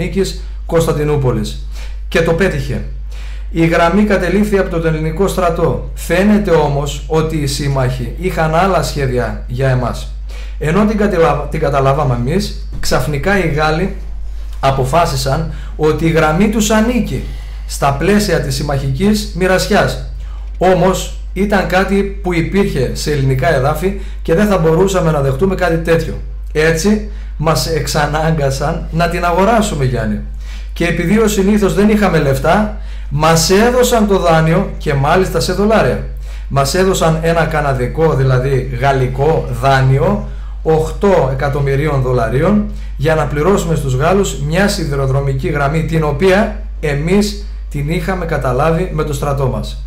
Θεσσαλονίκης-Κωνσταντινούπολης. Και το πέτυχε. Η γραμμή κατελήφθη από τον ελληνικό στρατό. Φαίνεται όμως ότι οι σύμμαχοι είχαν άλλα σχέδια για εμάς. Ενώ την καταλάβαμε εμείς, ξαφνικά οι Γάλλοι αποφάσισαν ότι η γραμμή τους ανήκει στα πλαίσια της συμμαχικής μοιρασιάς. Όμως ήταν κάτι που υπήρχε σε ελληνικά εδάφη και δεν θα μπορούσαμε να δεχτούμε κάτι τέτοιο. Έτσι μας εξανάγκασαν να την αγοράσουμε, Γιάννη. Και επειδή ως συνήθως δεν είχαμε λεφτά, μας έδωσαν το δάνειο και μάλιστα σε δολάρια. Μας έδωσαν ένα καναδικό, δηλαδή γαλλικό δάνειο 8 εκατομμυρίων δολαρίων για να πληρώσουμε στους Γάλλους μια σιδηροδρομική γραμμή, την οποία εμείς την είχαμε καταλάβει με το στρατό μας.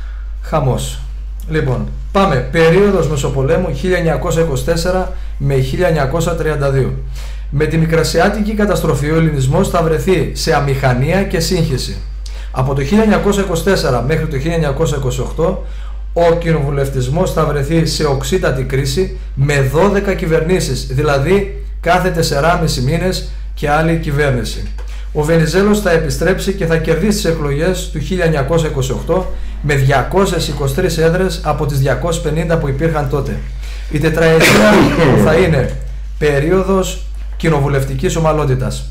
Χαμός. Λοιπόν, πάμε. Περίοδος Μεσοπολέμου 1924 με 1932. Με τη μικρασιάτικη καταστροφή ο ελληνισμός θα βρεθεί σε αμηχανία και σύγχυση. Από το 1924 μέχρι το 1928 ο κοινοβουλευτισμός θα βρεθεί σε οξύτατη κρίση με 12 κυβερνήσεις, δηλαδή κάθε 4,5 μήνες και άλλη κυβέρνηση. Ο Βενιζέλος θα επιστρέψει και θα κερδίσει τις εκλογές του 1928 με 223 έδρες από τις 250 που υπήρχαν τότε. Η τετραετία θα είναι περίοδος κοινοβουλευτικής ομαλότητας.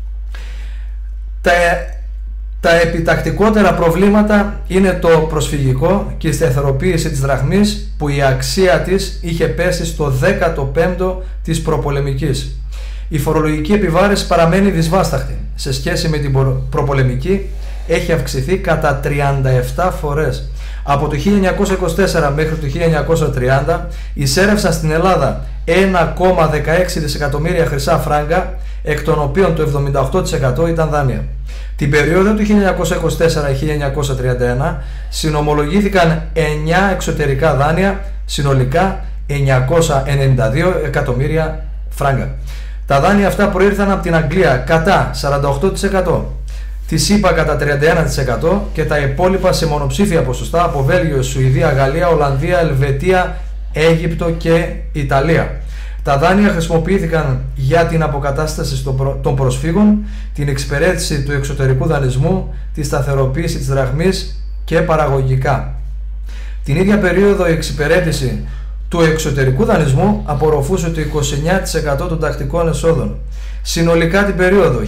Τα επιτακτικότερα προβλήματα είναι το προσφυγικό και η σταθεροποίηση της δραχμής, που η αξία της είχε πέσει στο 15ο της προπολεμικής. Η φορολογική επιβάρηση παραμένει δυσβάσταχτη. Σε σχέση με την προπολεμική έχει αυξηθεί κατά 37 φορές. Από το 1924 μέχρι το 1930 εισέρευσαν στην Ελλάδα 1,16 δισεκατομμύρια χρυσά φράγκα, εκ των οποίων το 78% ήταν δάνεια. Την περίοδο του 1924-1931 συνομολογήθηκαν 9 εξωτερικά δάνεια, συνολικά 992 εκατομμύρια φράγκα. Τα δάνεια αυτά προήρθαν από την Αγγλία κατά 48%, τη ΣΥΠΑ κατά 31% και τα υπόλοιπα σε μονοψήφια ποσοστά από Βέλγιο, Σουηδία, Γαλλία, Ολλανδία, Ελβετία, Αίγυπτο και Ιταλία. Τα δάνεια χρησιμοποιήθηκαν για την αποκατάσταση των προσφύγων, την εξυπηρέτηση του εξωτερικού δανεισμού, τη σταθεροποίηση της δραχμής και παραγωγικά. Την ίδια περίοδο η εξυπηρέτηση του εξωτερικού δανεισμού απορροφούσε το 29% των τακτικών εσόδων. Συνολικά την περίοδο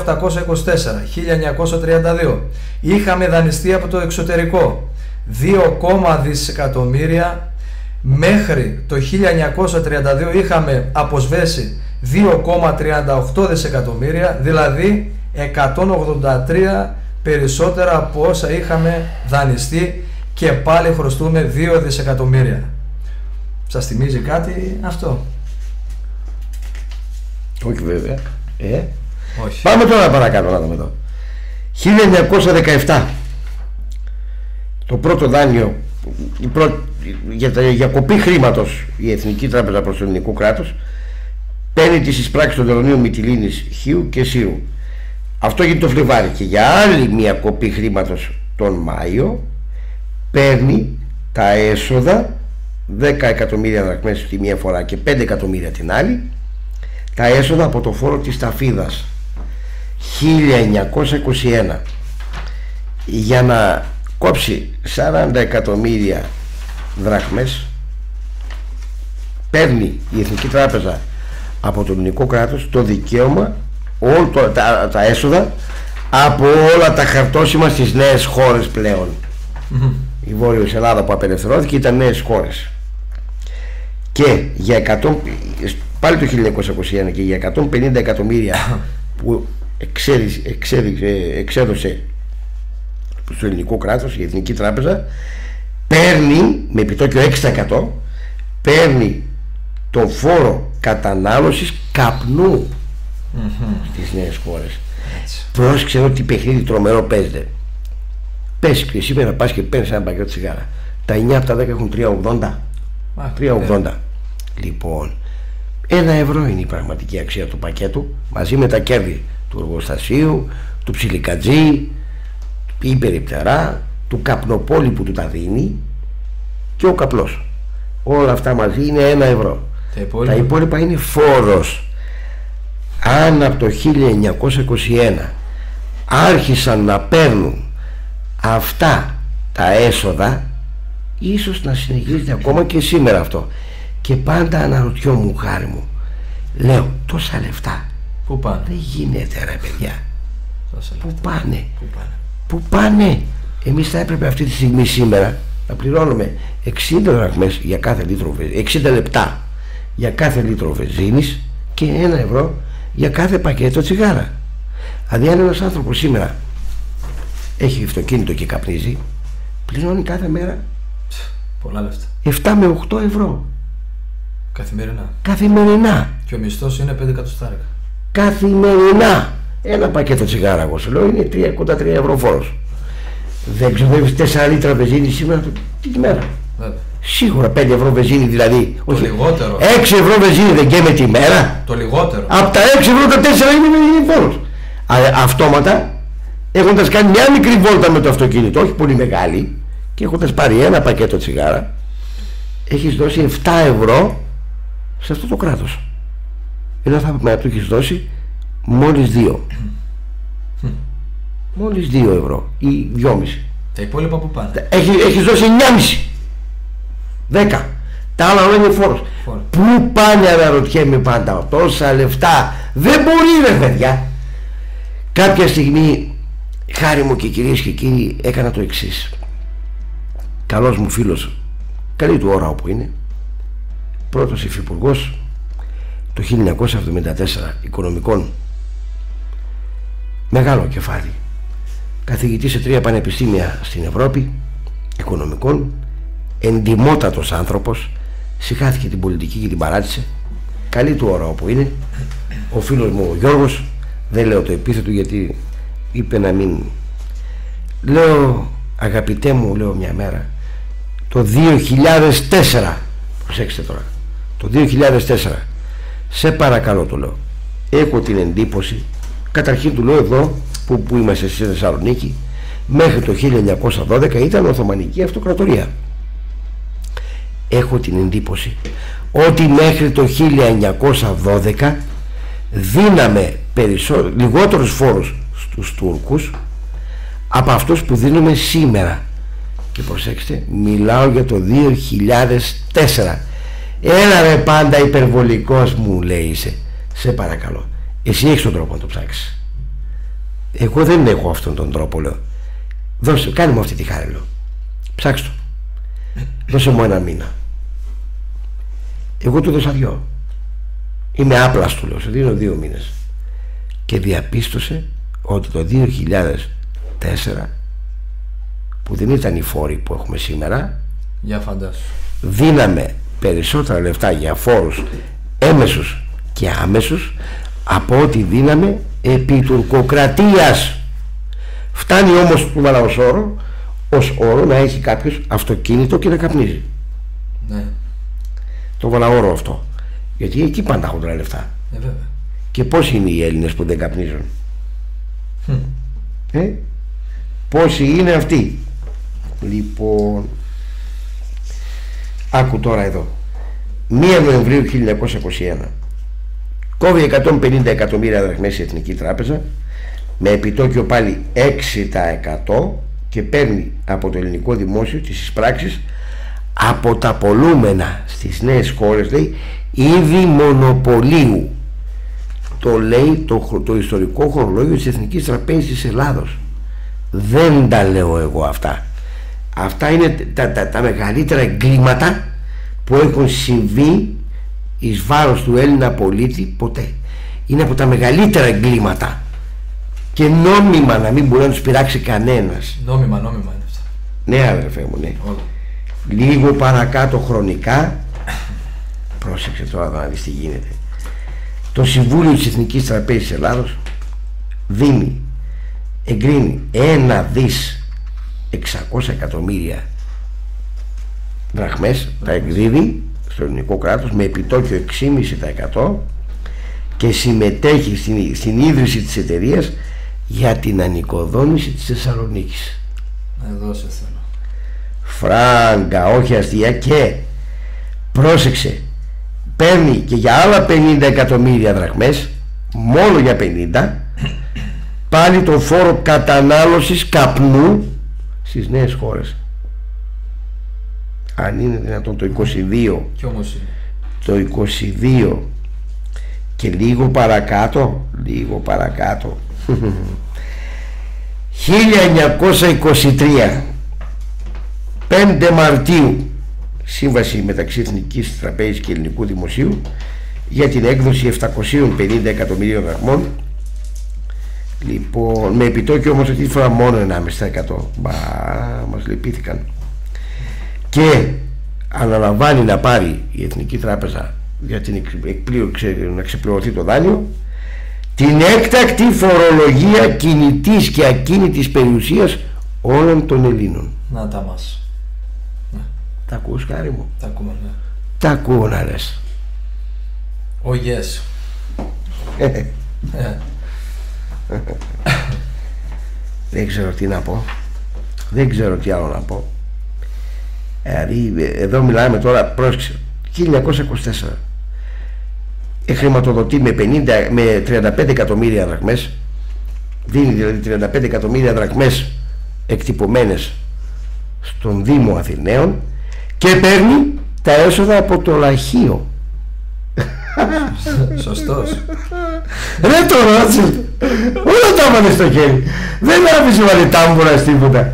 1824-1932 είχαμε δανειστεί από το εξωτερικό 2,2 δισεκατομμύρια. Μέχρι το 1932 είχαμε αποσβέσει 2,38 δισεκατομμύρια, δηλαδή 183 περισσότερα από όσα είχαμε δανειστεί, και πάλι χρωστούμε 2 δισεκατομμύρια. Σας θυμίζει κάτι αυτό? Όχι βέβαια. Όχι. Πάμε τώρα παρακάτω να δούμε εδώ. 1917 το πρώτο δάνειο για κοπή χρήματος η Εθνική Τράπεζα προς το ελληνικό κράτος παίρνει τις εισπράξεις των τελωνίων Μυτιλήνης, Χίου και Σύρου. Αυτό γίνεται το Φλεβάρι, και για άλλη μια κοπή χρήματος τον Μάιο παίρνει τα έσοδα 10 εκατομμύρια δραχμές τη μία φορά και 5 εκατομμύρια την άλλη, τα έσοδα από το φόρο της ταφίδας. 1921 για να κόψει 40 εκατομμύρια δραχμές παίρνει η Εθνική Τράπεζα από το ελληνικό κράτος το δικαίωμα, τα έσοδα από όλα τα χαρτόσημα στις νέες χώρες πλέον. Η Βόρειος Ελλάδα που απελευθερώθηκε ήταν νέες χώρες, και για 100, πάλι το 1921, και για 150 εκατομμύρια που εξέδωσε στο ελληνικό κράτος η Εθνική Τράπεζα, παίρνει με επιτόκιο 6%, παίρνει τον φόρο κατανάλωσης καπνού στις νέες χώρες. Πρόσεξε ότι παιχνίδι τρομερό παίζεται. Πες και σήμερα πας και παίρνεις ένα πακέτο τσιγάρα, τα 9 από τα 10 έχουν 3,80. 3,80. Λοιπόν, 1 ευρώ είναι η πραγματική αξία του πακέτου, μαζί με τα κέρδη του εργοστασίου, του ψιλικατζή, η περιπτερά, του καπνοπόλη που του τα δίνει, και ο καπνός. Όλα αυτά μαζί είναι 1 ευρώ. Τα υπόλοιπα είναι φόρος. Αν από το 1921 άρχισαν να παίρνουν αυτά τα έσοδα, ίσως να συνεχίζεται ακόμα και σήμερα αυτό. Και πάντα αναρωτιόμουν, χάρη μου, λέω, τόσα λεφτά πού πάνε? Δεν γίνεται ρε παιδιά. Πού πάνε? Πού πάνε? Εμείς θα έπρεπε αυτή τη στιγμή σήμερα να πληρώνουμε 60 δραχμές για κάθε λίτρο, 60 λεπτά για κάθε λίτρο βενζίνης και 1 ευρώ για κάθε πακέτο τσιγάρα. Δηλαδή αν ένας άνθρωπος σήμερα έχει αυτοκίνητο και καπνίζει, πληρώνει κάθε μέρα πολλά λεφτά, 7 με 8 ευρώ καθημερινά. Και ο μισθός είναι 5 εκατοστάρικα καθημερινά. Ένα πακέτο τσιγάρα, εγώ σου λέω, είναι κοντά 3 ευρώ φόρος. Δεν ξοδεύεις 4 λίτρα βενζίνη σήμερα τη μέρα? Βέβαια. Σίγουρα 5 ευρώ βενζίνη, δηλαδή. Το λιγότερο. 6 ευρώ βενζίνη δεν καίμε τη μέρα. Το λιγότερο. Από τα 6 ευρώ τα 4 είναι φόρος. Αυτόματα, έχοντας κάνει μια μικρή βόλτα με το αυτοκίνητο, όχι πολύ μεγάλη, και έχοντας πάρει ένα πακέτο τσιγάρα, έχεις δώσει 7 ευρώ σε αυτό το κράτος. Ενώ θα πρέπει να του έχεις δώσει μόλις 2. Μόλις 2 ευρώ ή 2,5. Τα υπόλοιπα που πάνε? Έχεις δώσει 9,5. 10. Τα άλλα όλα είναι φόρος. Πού πάνε, αναρωτιέμαι πάντα, τόσα λεφτά Δεν μπορεί ρε παιδιά. Κάποια στιγμή, χάρη μου και κυρίες και κύριοι, έκανα το εξής. Καλός μου φίλος, καλή του ώρα όπου είναι, πρώτος υφυπουργός το 1974 οικονομικών, μεγάλο κεφάλι, καθηγητής σε 3 πανεπιστήμια στην Ευρώπη οικονομικών, εντιμότατος άνθρωπος, συχάθηκε την πολιτική και την παράτησε, καλή του ώρα όπου είναι. Ο φίλος μου ο Γιώργος, δεν λέω το επίθετο γιατί είπε να μην, λέω αγαπητέ μου, λέω μια μέρα το 2004, προσέξτε τώρα, το 2004, σε παρακαλώ, το λέω, έχω την εντύπωση, καταρχήν του λέω εδώ που είμαστε στη Θεσσαλονίκη, μέχρι το 1912 ήταν Οθωμανική Αυτοκρατορία. Έχω την εντύπωση ότι μέχρι το 1912 δίναμε λιγότερους φόρους στους Τούρκους από αυτούς που δίνουμε σήμερα. Και προσέξτε, μιλάω για το 2004. Έλα ρε πάντα υπερβολικός μου, λέει είσαι. Σε παρακαλώ, εσύ έχεις τον τρόπο να το ψάξεις. Εγώ δεν έχω αυτόν τον τρόπο, λέω. Δώσε, κάνε μου αυτή τη χάρη, λέω. Ψάξτε το. Δώσε μου 1 μήνα. Εγώ του δώσα 2. Είμαι άπλαστο, λέω, σε δίνω 2 μήνες. Και διαπίστωσε ότι το 2004, που δεν ήταν οι φόροι που έχουμε σήμερα, για φαντάσου, δίναμε περισσότερα λεφτά για φόρους έμεσους και άμεσους από ό,τι δίναμε επί τουρκοκρατίας. Φτάνει όμως που βάλα ως όρο να έχει κάποιος αυτοκίνητο και να καπνίζει. Ναι. Το βάλα όρο αυτό, γιατί εκεί πάντα έχουν τώρα λεφτά. Βέβαια. Και πόσοι είναι οι Έλληνες που δεν καπνίζουν? Πόσοι είναι αυτοί? Λοιπόν, άκου τώρα εδώ. 1 Νοεμβρίου 1921 κόβει 150 εκατομμύρια δραχμές η Εθνική Τράπεζα, με επιτόκιο πάλι 6%, και παίρνει από το ελληνικό δημόσιο τις εισπράξεις από τα πολλούμενα στις νέες χώρες, λέει, είδη μονοπωλίου. Το λέει το ιστορικό χρονολόγιο της Εθνικής Τραπέζης της Ελλάδος. Δεν τα λέω εγώ αυτά. Αυτά είναι τα μεγαλύτερα εγκλήματα που έχουν συμβεί εις βάρος του Έλληνα πολίτη ποτέ. Είναι από τα μεγαλύτερα εγκλήματα. Και νόμιμα να μην μπορεί να τους πειράξει κανένας. Νόμιμα είναι αυτά. Ναι αδερφέ μου, ναι. Όλα. Λίγο παρακάτω χρονικά, πρόσεξε τώρα να δεις τι γίνεται. Το Συμβούλιο της Εθνικής Τραπέζης Ελλάδος εγκρίνει 1 δις 600 εκατομμύρια δραχμές, τα εκδίδει στο ελληνικό κράτος με επιτόκιο 6,5% και συμμετέχει στην ίδρυση της εταιρείας για την ανοικοδόμηση της Θεσσαλονίκης. Εδώ σε θέλω. Φράγκα, όχι αστεία. Και πρόσεξε, παίρνει και για άλλα 50 εκατομμύρια δραχμές, μόνο για 50, πάλι τον φόρο κατανάλωσης καπνού στις νέες χώρες. Αν είναι δυνατόν το 22, Κι όμως είναι. το 22 και λίγο παρακάτω 1923 5 Μαρτίου σύμβαση μεταξύ Εθνικής Τραπέζης και Ελληνικού Δημοσίου για την έκδοση 750 εκατομμυρίων δραχμών. Λοιπόν, με επιτόκιο όμως αυτή τη φορά μόνο 1,5%. Μας λυπήθηκαν. Και αναλαμβάνει να πάρει η Εθνική Τράπεζα για την να ξεπληρωθεί το δάνειο την έκτακτη φορολογία κινητής και ακίνητης περιουσίας όλων των Ελλήνων. Να τα μας. Τα ακούς, χάρη μου? Τα ακούμε, ναι. Τα ακούω να λες. Yes. Δεν ξέρω τι να πω. Δεν ξέρω τι άλλο να πω. Δηλαδή εδώ μιλάμε τώρα, πρόσεξε, 1924 χρηματοδοτεί με 35 εκατομμύρια δραχμές, δίνει δηλαδή 35 εκατομμύρια δραχμές εκτυπωμένες στον Δήμο Αθηναίων και παίρνει τα έσοδα από το λαχείο. Σωστός. Ρε το Ρότσιλντ, όλα τα έβαλε στο χέρι. Δεν άφησε βάλει τάμπουρα τίποτα.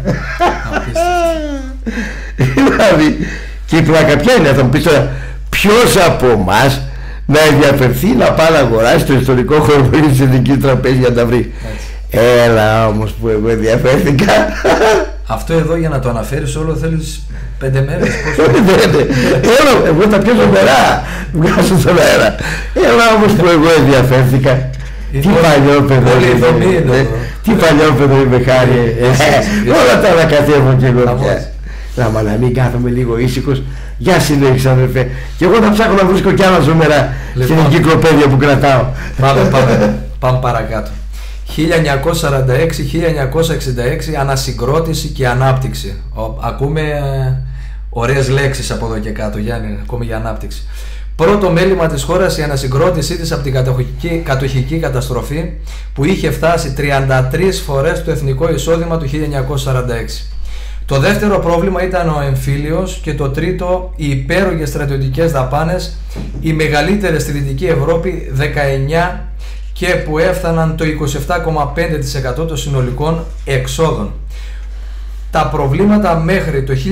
Δηλαδή, και η πλάκα ποια είναι, θα μου πεις τώρα, ποιος από εμάς να ενδιαφερθεί να πάει να αγοράσει το ιστορικό χώρο που είναι της Εθνικής Τραπέζης για να τα βρει. Έλα όμως που εγώ ενδιαφέρθηκα. Αυτό εδώ για να το αναφέρεις όλο θέλεις 5 μέρες. Έλα, εγώ τα πιάσω μερά. Βγάζω στον αέρα. Έλα όμως που εγώ ενδιαφέρθηκα. Τι παλιό παιδό είμαι. Τι παλιό παιδό είμαι, Χάρη. Όλα τα ανακατεύω και εγώ πια. Να μην κάθομαι λίγο ήσυχος. Για συνέχισε αδερφέ. Και εγώ θα ψάχνω να βρίσκω κι άλλα ζούμερα στην εγκυκλοπαίδεια που κρατάω. Πάμε παρακάτω. 1946-1966 ανασυγκρότηση και ανάπτυξη. Ακούμε ωραίες λέξεις από εδώ και κάτω, Γιάννη, ακούμε για ανάπτυξη. Πρώτο μέλημα της χώρας η ανασυγκρότησή της από την κατοχική καταστροφή που είχε φτάσει 33 φορές το εθνικό εισόδημα του 1946. Το δεύτερο πρόβλημα ήταν ο εμφύλιος και το τρίτο οι υπέρογες στρατιωτικές δαπάνες, οι μεγαλύτερες στη Δυτική Ευρώπη 19 και που έφταναν το 27,5% των συνολικών εξόδων. Τα προβλήματα μέχρι το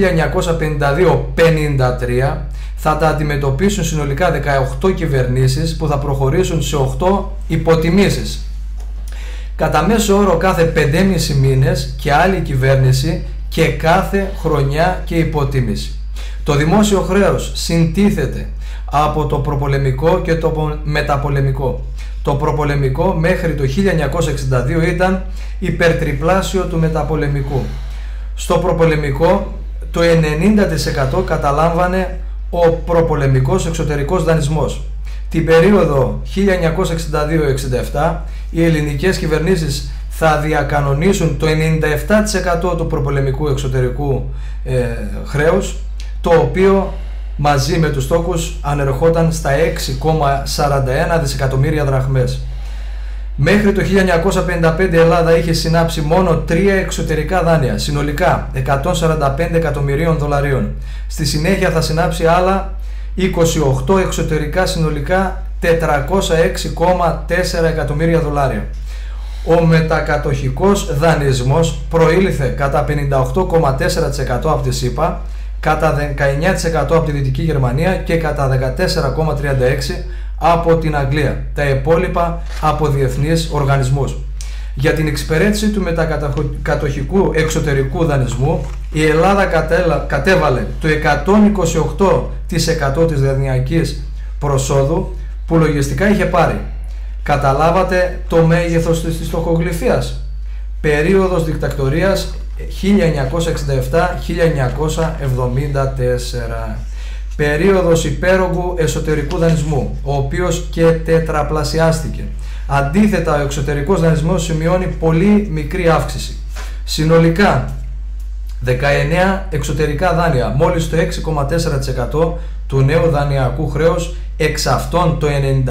1952-53 θα τα αντιμετωπίσουν συνολικά 18 κυβερνήσεις που θα προχωρήσουν σε 8 υποτιμήσεις. Κατά μέσο όρο κάθε 5,5 μήνες και άλλη κυβέρνηση και κάθε χρονιά και υποτίμηση. Το δημόσιο χρέος συντίθεται από το προπολεμικό και το μεταπολεμικό. Το προπολεμικό μέχρι το 1962 ήταν υπερτριπλάσιο του μεταπολεμικού. Στο προπολεμικό το 90% καταλάμβανε ο προπολεμικός εξωτερικός δανεισμός. Την περίοδο 1962-67 οι ελληνικές κυβερνήσεις θα διακανονίσουν το 97% του προπολεμικού εξωτερικού χρέους, το οποίο μαζί με τους τόκους ανερχόταν στα 6,41 δισεκατομμύρια δραχμές. Μέχρι το 1955 η Ελλάδα είχε συνάψει μόνο 3 εξωτερικά δάνεια, συνολικά 145 εκατομμυρίων δολαρίων. Στη συνέχεια θα συνάψει άλλα 28 εξωτερικά, συνολικά 406,4 εκατομμύρια δολάρια. Ο μετακατοχικός δανεισμός προήλθε κατά 58,4% από τη ΣΥΠΑ, κατά 19% από τη Δυτική Γερμανία και κατά 14,36% από την Αγγλία. Τα υπόλοιπα από διεθνείς οργανισμούς. Για την εξυπηρέτηση του μετακατοχικού εξωτερικού δανεισμού η Ελλάδα κατέβαλε το 128% της δανειακής προσόδου που λογιστικά είχε πάρει. Καταλάβατε το μέγεθος της στοχογλυφίας. Περίοδος δικτατορίας 1967-1974. Περίοδος υπέρογκου εσωτερικού δανεισμού, ο οποίος και τετραπλασιάστηκε. Αντίθετα, ο εξωτερικός δανεισμός σημειώνει πολύ μικρή αύξηση. Συνολικά 19 εξωτερικά δάνεια, μόλις το 6,4% του νέου δανειακού χρέους, εξ αυτών το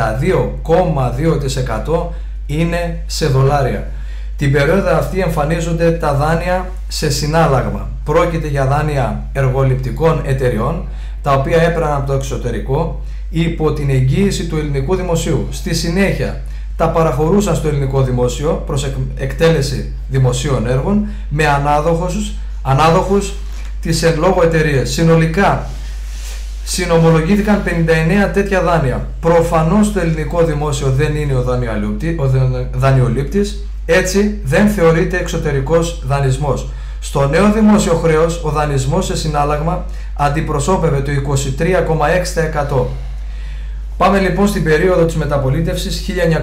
92,2% είναι σε δολάρια. Την περίοδο αυτή εμφανίζονται τα δάνεια σε συνάλλαγμα. Πρόκειται για δάνεια εργοληπτικών εταιριών, τα οποία έπαιρναν από το εξωτερικό υπό την εγγύηση του ελληνικού δημοσίου. Στη συνέχεια τα παραχωρούσαν στο ελληνικό δημόσιο προς εκτέλεση δημοσίων έργων με ανάδοχους τις εν λόγω εταιρείες. Συνολικά συνομολογήθηκαν 59 τέτοια δάνεια. Προφανώς το ελληνικό δημόσιο δεν είναι ο δανειολήπτης, έτσι δεν θεωρείται εξωτερικός δανεισμός. Στο νέο δημόσιο χρέος ο δανεισμός σε συνάλλαγμα αντιπροσώπευε το 23,6%. Πάμε λοιπόν στην περίοδο της μεταπολίτευσης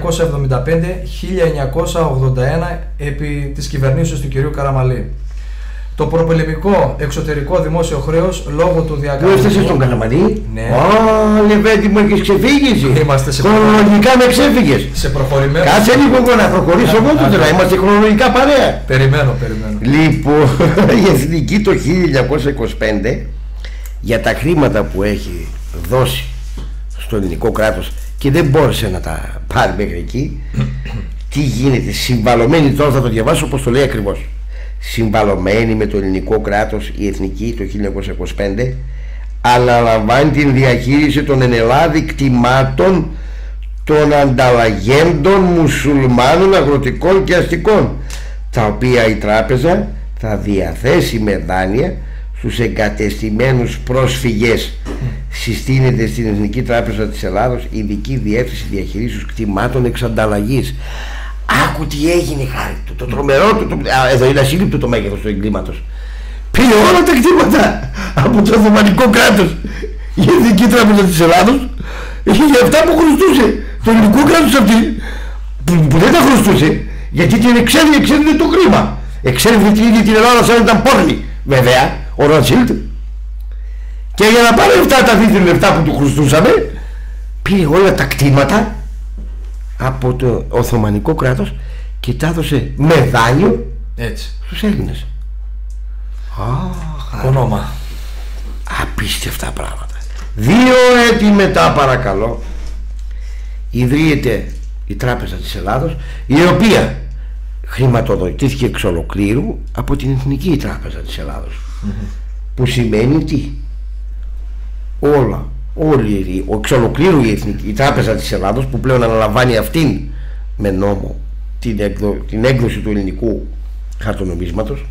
1975-1981 επί της κυβερνήσεως του κυρίου Καραμαλή. Το προπολεμικό εξωτερικό δημόσιο χρέος λόγω του διακανονισμού... Πού είστε στον Καραμαλή? Ναι. Λεβέντη μου, έχεις ξεφύγει. Είμαστε σε χρονολογικά με ξέφυγες. Σε προχωρημένο... Κάτσε λίγο εγώ να προχωρήσω εγώ τώρα, είμαστε χρονολογικά παρέα. Περιμένω. Λοιπόν, η Εθνική το 1925 για τα χρήματα που έχει δώσει στο ελληνικό κράτος και δεν μπόρεσε να τα πάρει μέχρι εκεί, τι γίνεται, συμβαλωμένη, τώρα θα το διαβάσω όπως το λέει ακριβώς. Συμβαλωμένη με το ελληνικό κράτος η Εθνική το 1925 αναλαμβάνει την διαχείριση των ενελάδη κτημάτων των ανταλλαγέντων μουσουλμάνων αγροτικών και αστικών, τα οποία η τράπεζα θα διαθέσει με δάνεια στους εγκατεστημένους πρόσφυγες. Συστήνεται στην Εθνική Τράπεζα της Ελλάδος ειδική διεύθυνση διαχειρίσεως κτημάτων εξ ανταλλαγής. Άκου τι έγινε, χάρη του, το τρομερό του, εδώ είναι ασύλληπτο το μέγεθος του εγκλήματος. Πήρε όλα τα κτήματα από το Οθωμανικό κράτος η Εθνική Τράπεζα της Ελλάδος για αυτά που χρωστούσε το ελληνικό κράτος αυτή, που δεν τα χρωστούσε, γιατί την εξέδινε το χρήμα, εξέδινε την ίδια την Ελλάδα σαν ήταν πόρνη, βέβαια, ο Ροτσίλντ. Και για να πάρει αυτά τα δίθυν λεφτά που του χρωστούσαμε, πήρε όλα τα κτήματα από το Οθωμανικό κράτος και τα έδωσε με δάνειο στους Έλληνες. Ονόμα. Απίστευτα πράγματα. 2 έτη μετά, παρακαλώ, ιδρύεται η Τράπεζα της Ελλάδος, η οποία χρηματοδοτήθηκε εξ ολοκλήρου από την Εθνική Τράπεζα της Ελλάδος. Που σημαίνει τι? Εξ ολοκλήρου η Τράπεζα της Ελλάδος, που πλέον αναλαμβάνει αυτήν με νόμο την έκδοση του ελληνικού χαρτονομίσματος,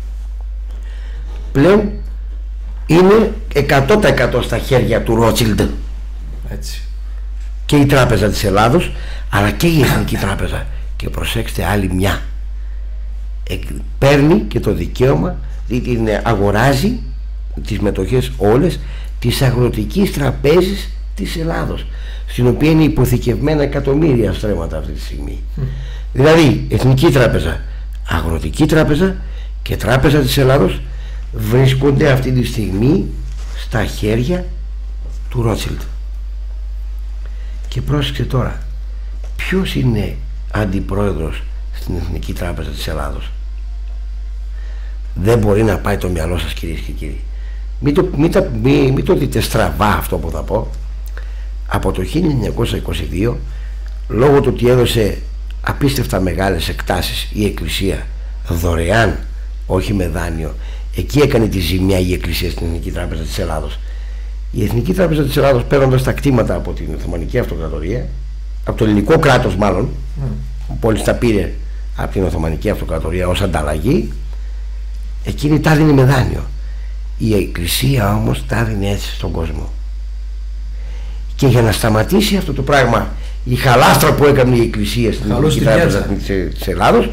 πλέον είναι 100% στα χέρια του Ρότσιλντ. Έτσι. Και η Τράπεζα της Ελλάδος, αλλά και η Εθνική Τράπεζα. Και προσέξτε άλλη μια, παίρνει και το δικαίωμα, την αγοράζει τις μετοχές όλες της Αγροτικής Τραπέζης της Ελλάδος, στην οποία είναι υποθηκευμένα εκατομμύρια στρέμματα αυτή τη στιγμή. Δηλαδή Εθνική Τράπεζα, Αγροτική Τράπεζα και Τράπεζα της Ελλάδος βρίσκονται αυτή τη στιγμή στα χέρια του Ρότσιλντ. Και πρόσεξε τώρα, ποιος είναι αντιπρόεδρος στην Εθνική Τράπεζα της Ελλάδος? Δεν μπορεί να πάει το μυαλό σας, κυρίες και κύριοι. Μην το δείτε στραβά αυτό που θα πω. Από το 1922, λόγω του ότι έδωσε απίστευτα μεγάλες εκτάσεις η Εκκλησία δωρεάν, όχι με δάνειο, εκεί έκανε τη ζημιά η Εκκλησία στην Εθνική Τράπεζα της Ελλάδος. Η Εθνική Τράπεζα της Ελλάδος, παίρνοντας τα κτήματα από την Οθωμανική Αυτοκρατορία, από το ελληνικό κράτος μάλλον, μόλις τα πήρε από την Οθωμανική Αυτοκρατορία ως ανταλλαγή, εκείνη τα δίνει με δάνειο. Η Εκκλησία όμως τα δίνει έτσι στον κόσμο. Και για να σταματήσει αυτό το πράγμα, η χαλάστρα που έκανε η Εκκλησία στην Εθνική Τράπεζα της Ελλάδος,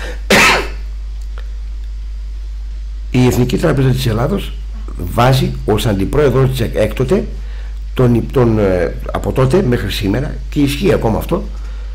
η Εθνική Τράπεζα της Ελλάδος βάζει ως αντιπρόεδρος της έκτοτε από τότε μέχρι σήμερα, και ισχύει ακόμα αυτό,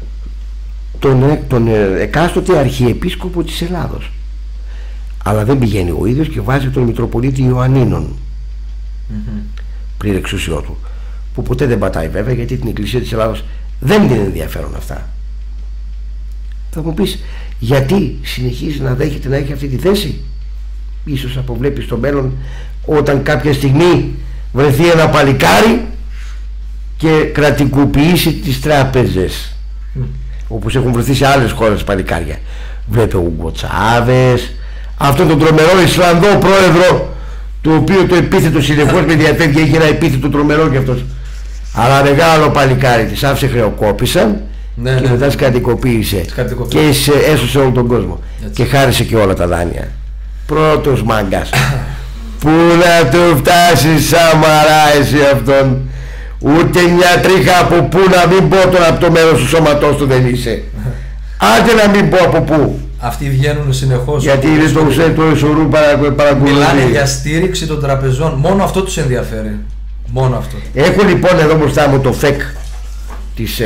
τον εκάστοτε Αρχιεπίσκοπο της Ελλάδος. Αλλά δεν πηγαίνει ο ίδιος και βάζει τον Μητροπολίτη Ιωαννίνων πριν εξουσιό του, που ποτέ δεν πατάει βέβαια, γιατί την Εκκλησία της Ελλάδος δεν την ενδιαφέρουν αυτά. Θα μου πεις, γιατί συνεχίζει να δέχεται να έχει αυτή τη θέση? Ίσως αποβλέπει στο μέλλον, όταν κάποια στιγμή βρεθεί ένα παλικάρι και κρατικοποιήσει τις τράπεζες, όπως έχουν βρεθεί σε άλλες χώρες παλικάρια. Βλέπε ο Ούγκο Τσάβες, αυτόν τον τρομερό Ισλανδό πρόεδρο, το οποίο το επίθετο συνεχώς με διαφεύγει, έχει ένα επίθετο τρομερό κι αυτός, αλλά μεγάλο παλικάρι, της άφησε χρεοκόπησαν και μετά τις κρατικοποίησε και έσωσε όλο τον κόσμο. Έτσι. Και χάρισε και όλα τα δάνεια. Πρώτος μάγκας. Πού να του φτάσει Σαμαρά εσύ αυτόν? Ούτε μια τρίχα από πού να μην πω τώρα, από το μέρος του σώματός του δεν είσαι. Άντε να μην πω από πού. Αυτοί βγαίνουν συνεχώς. Γιατί είναι το εσωρού παρακολουθεί. Μιλάνε για στήριξη των τραπεζών. Μόνο αυτό τους ενδιαφέρει. Μόνο αυτό. Έχω λοιπόν εδώ μπροστά μου το ΦΕΚ της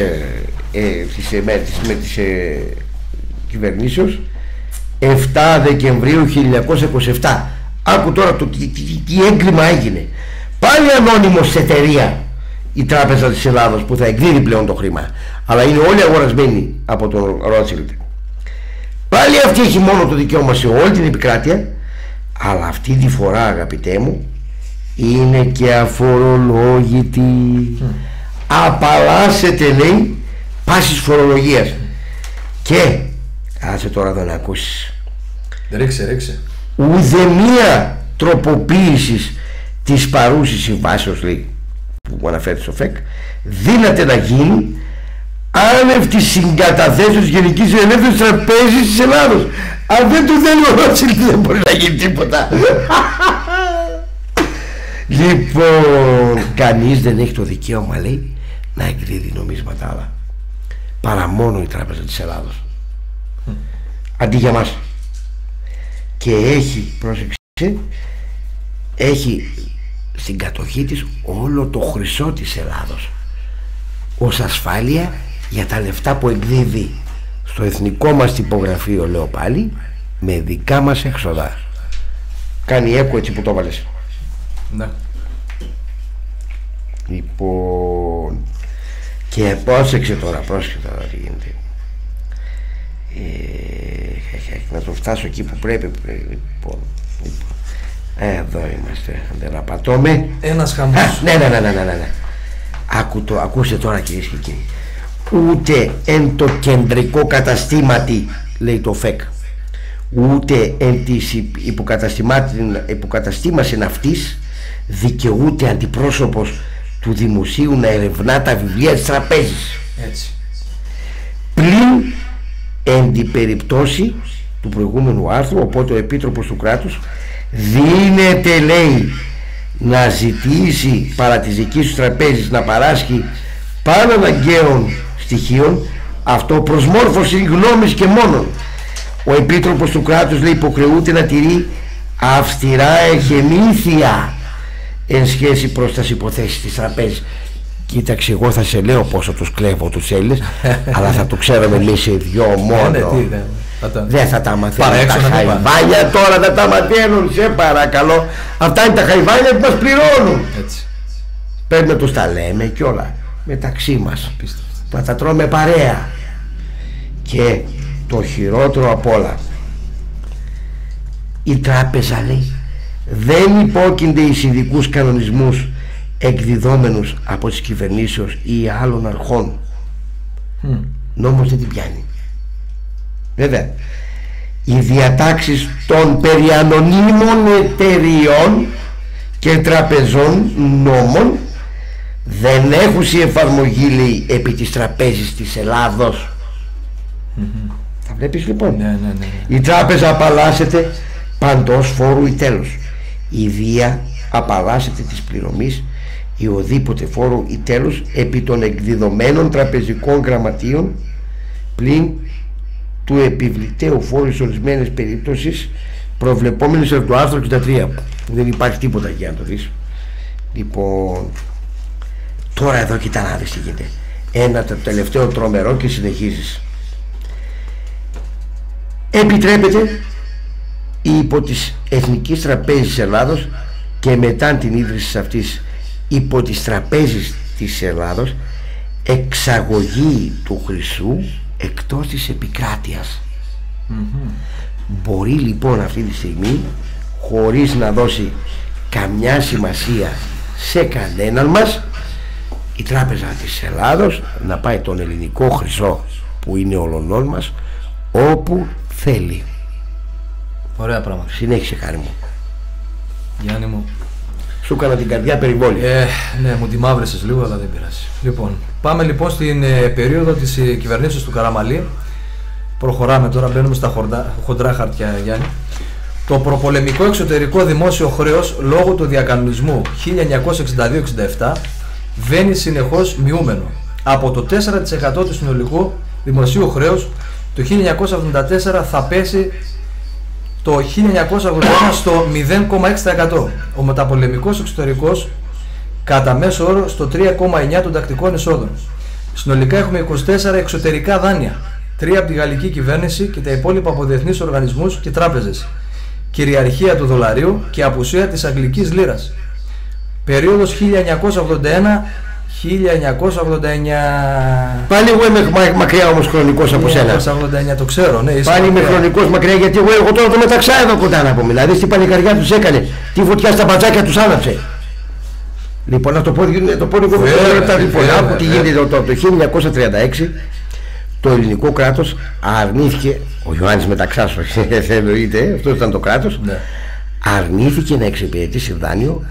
κυβερνήσεως, 7 Δεκεμβρίου 1927. Άκου τώρα τι έγκλημα έγινε. Πάλι ανώνυμος εταιρεία η Τράπεζα της Ελλάδος, που θα εκδίδει πλέον το χρήμα, αλλά είναι όλοι αγορασμένοι από τον Ρότσιλντ. Πάλι αυτή έχει μόνο το δικαίωμα σε όλη την επικράτεια, αλλά αυτή τη φορά, αγαπητέ μου, είναι και αφορολόγητη. Απαλλάσσεται, λέει, πάσης φορολογίας. Και άσε τώρα εδώ να ακούσεις. Ρίξε. Ουδεμία τροποποίησης της παρούσης συμβάσεως, λέει, που αναφέρει στο ΦΕΚ, δύναται να γίνει άνευ της συγκαταθέσεως Γενικής Ελεύθερης Τραπέζης της Ελλάδος. Αν δεν του θέλει ο Ρότσιλντ δεν μπορεί να γίνει τίποτα. Λοιπόν, κανείς δεν έχει το δικαίωμα, λέει, να εκδίδει νομίσματα άλλα παρά μόνο η Τράπεζα της Ελλάδος, αντί για μας. Και έχει, πρόσεξε, έχει στην κατοχή της όλο το χρυσό της Ελλάδος ως ασφάλεια για τα λεφτά που εκδίδει στο εθνικό μας τυπογραφείο, λέω πάλι, με δικά μας έξοδα. Κάνει έκο έτσι που το έβαλες. Ναι. Λοιπόν, και πρόσεξε τώρα τι γίνεται. Να το φτάσω εκεί που πρέπει. Λοιπόν, εδώ είμαστε, δεν απατώμε. Ένας χαμός. Ναι. Ακούστε τώρα, κυρίες και κύριοι. Ούτε εν το κεντρικό καταστήματι, λέει το ΦΕΚ, ούτε εν της υποκαταστήμασιν αυτής δικαιούται αντιπρόσωπος του δημοσίου να ερευνά τα βιβλία της τραπέζης. Έτσι. Πλην εν την περιπτώσει του προηγούμενου άρθρου. Οπότε ο Επίτροπος του κράτους δίνεται, λέει, να ζητήσει παρά της δικής του τραπέζης να παράσχει πάνω αναγκαίων στοιχείων, αυτό προς μόρφωση γνώμης και μόνον. Ο Επίτροπος του κράτους, λέει, υποχρεούται να τηρεί αυστηρά εχεμήθεια εν σχέση προς τις υποθέσεις της τραπέζης. Κοίταξε, εγώ θα σε λέω πόσο τους κλέβω τους Έλληνες, αλλά θα το ξέραμε εμείς σε δυο μόνο. Δεν θα τα μαθαίνουν τα χαϊβάνια, τώρα θα τα μαθαίνουν, σε παρακαλώ. Αυτά είναι τα χαϊβάνια που μας πληρώνουν. Έτσι. Πρέπει να τους τα λέμε και όλα μεταξύ μας. Να τα τρώμε παρέα. Και το χειρότερο απ' όλα, η τράπεζα, λέει, δεν υπόκεινται εις ειδικούς κανονισμούς εκδιδόμενους από τις κυβερνήσεως ή άλλων αρχών. Νόμος δεν την πιάνει. Βέβαια, οι διατάξεις των περιανωνύμων εταιριών και τραπεζών νόμων δεν έχουν σε εφαρμογή, λέει, επί της τραπέζης της Ελλάδος. Θα βλέπεις, λοιπόν. Ναι. Η τράπεζα απαλλάσσεται παντός φόρου ή τέλος. Η Δία απαλλάσσεται της πληρωμής ή οδήποτε φόρου ή τέλος επί των εκδιδομένων τραπεζικών γραμματείων, πλην του επιβληταίου φόρου σε ορισμένες περίπτωσεις προβλεπόμενες από το άρθρο 63. Δεν υπάρχει τίποτα για να το δεις. Λοιπόν, τώρα εδώ κοιτά να δεις τι γίνεται. Ένα το τελευταίο τρομερό και συνεχίζεις. Επιτρέπεται υπό της Εθνικής Τραπέζης Ελλάδος και μετά την ίδρυση αυτής υπό της Τραπέζης της Ελλάδος εξαγωγή του χρυσού εκτός της επικράτειας. Μπορεί, λοιπόν, αυτή τη στιγμή, χωρίς να δώσει καμιά σημασία σε κανέναν μας, η Τράπεζα της Ελλάδος να πάει τον ελληνικό χρυσό που είναι ολονών μας όπου θέλει. Ωραία πράγματα. Συνέχισε, χάρη μου. Γιάννη μου, σου έκανα την καρδιά περιβόλη. Ναι, μου τη μαύρεσες λίγο, αλλά δεν πειράζει. Λοιπόν, πάμε λοιπόν στην περίοδο της κυβερνήσεως του Καραμαλή. Προχωράμε τώρα, μπαίνουμε στα χοντρά χαρτιά, Γιάννη. Το προπολεμικό εξωτερικό δημόσιο χρέος λόγω του διακανονισμού 1962-67 βαίνει συνεχώς μειούμενο. Από το 4% του συνολικού δημοσίου χρέους το 1974 θα πέσει το 1981 στο 0,6%. Ο μεταπολεμικός εξωτερικός κατά μέσο όρο στο 3,9% των τακτικών εισόδων. Συνολικά έχουμε 24 εξωτερικά δάνεια, 3 από τη γαλλική κυβέρνηση και τα υπόλοιπα από διεθνείς οργανισμούς και τράπεζες. Κυριαρχία του δολαρίου και απουσία της αγγλικής λίρας. Περίοδος 1989. Πάλι εγώ είμαι μακριά όμως χρονικός από σένα. 1989, το ξέρω, ναι. Πάλι είμαι χρονικός μακριά, γιατί εγώ τώρα το μεταξά εδώ κοντά να πω. Δηλαδή τι πανικαριά τους έκανε, τι φωτιά στα μπατζάκια τους άναψε. Λοιπόν, να το πω λίγο λεπτά. Λοιπόν, άκου τι γίνεται το 1936. Το ελληνικό κράτος αρνήθηκε, ο Ιωάννης Μεταξάς εννοείται, αυτό ήταν το κράτος, αρνήθηκε να εξυπηρετήσει δάνειο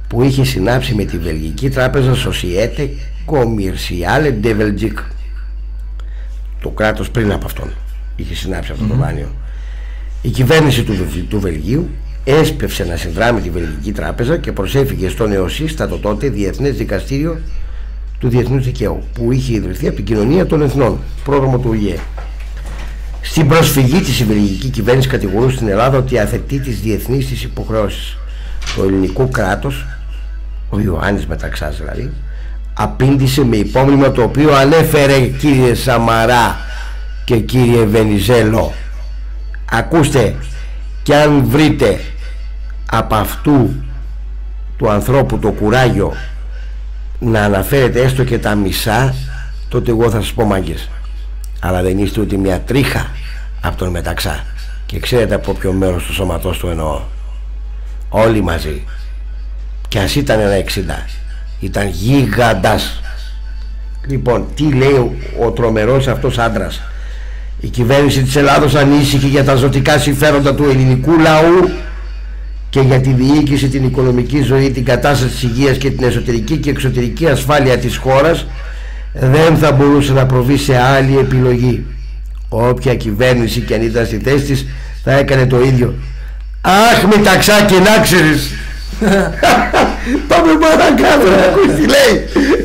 που είχε συνάψει με τη βελγική τράπεζα Société Commerciale de Belgique. Το κράτος πριν από αυτόν είχε συνάψει αυτό το δάνειο. Η κυβέρνηση του Βελγίου έσπευσε να συνδράμει τη βελγική τράπεζα και προσέφυγε στον ΕΟΣΥΣΤΑ, το τότε Διεθνές Δικαστήριο του Διεθνούς Δικαίου, που είχε ιδρυθεί από την Κοινωνία των Εθνών, πρόδρομο του ΟΗΕ. Στην προσφυγή της η βελγική κυβέρνηση κατηγορούσε την Ελλάδα ότι αθετεί τις διεθνείς της υποχρεώσεις. Το ελληνικό κράτος, ο Ιωάννης Μεταξάς δηλαδή, απήντησε με υπόμνημα το οποίο ανέφερε, κύριε Σαμαρά και κύριε Βενιζέλο. Ακούστε, και αν βρείτε από αυτού του ανθρώπου το κουράγιο να αναφέρετε έστω και τα μισά, τότε εγώ θα σας πω μάγκες. Αλλά δεν είστε ούτε μια τρίχα από τον Μεταξά. Και ξέρετε από ποιο μέρος του σώματός του εννοώ. Όλοι μαζί. Και ας ήταν ένα 60, ήταν γίγαντας. Λοιπόν, τι λέει ο τρομερός αυτός άντρας? Η κυβέρνηση της Ελλάδος ανήσυχη για τα ζωτικά συμφέροντα του ελληνικού λαού και για τη διοίκηση, την οικονομική ζωή, την κατάσταση της υγείας και την εσωτερική και εξωτερική ασφάλεια της χώρας, δεν θα μπορούσε να προβεί σε άλλη επιλογή. Όποια κυβέρνηση και αν ήταν στη θέση της θα έκανε το ίδιο. Αχ, Μεταξάκη, να ξέρεις. Πάμε παρακάτω να ακούεις τι λέει.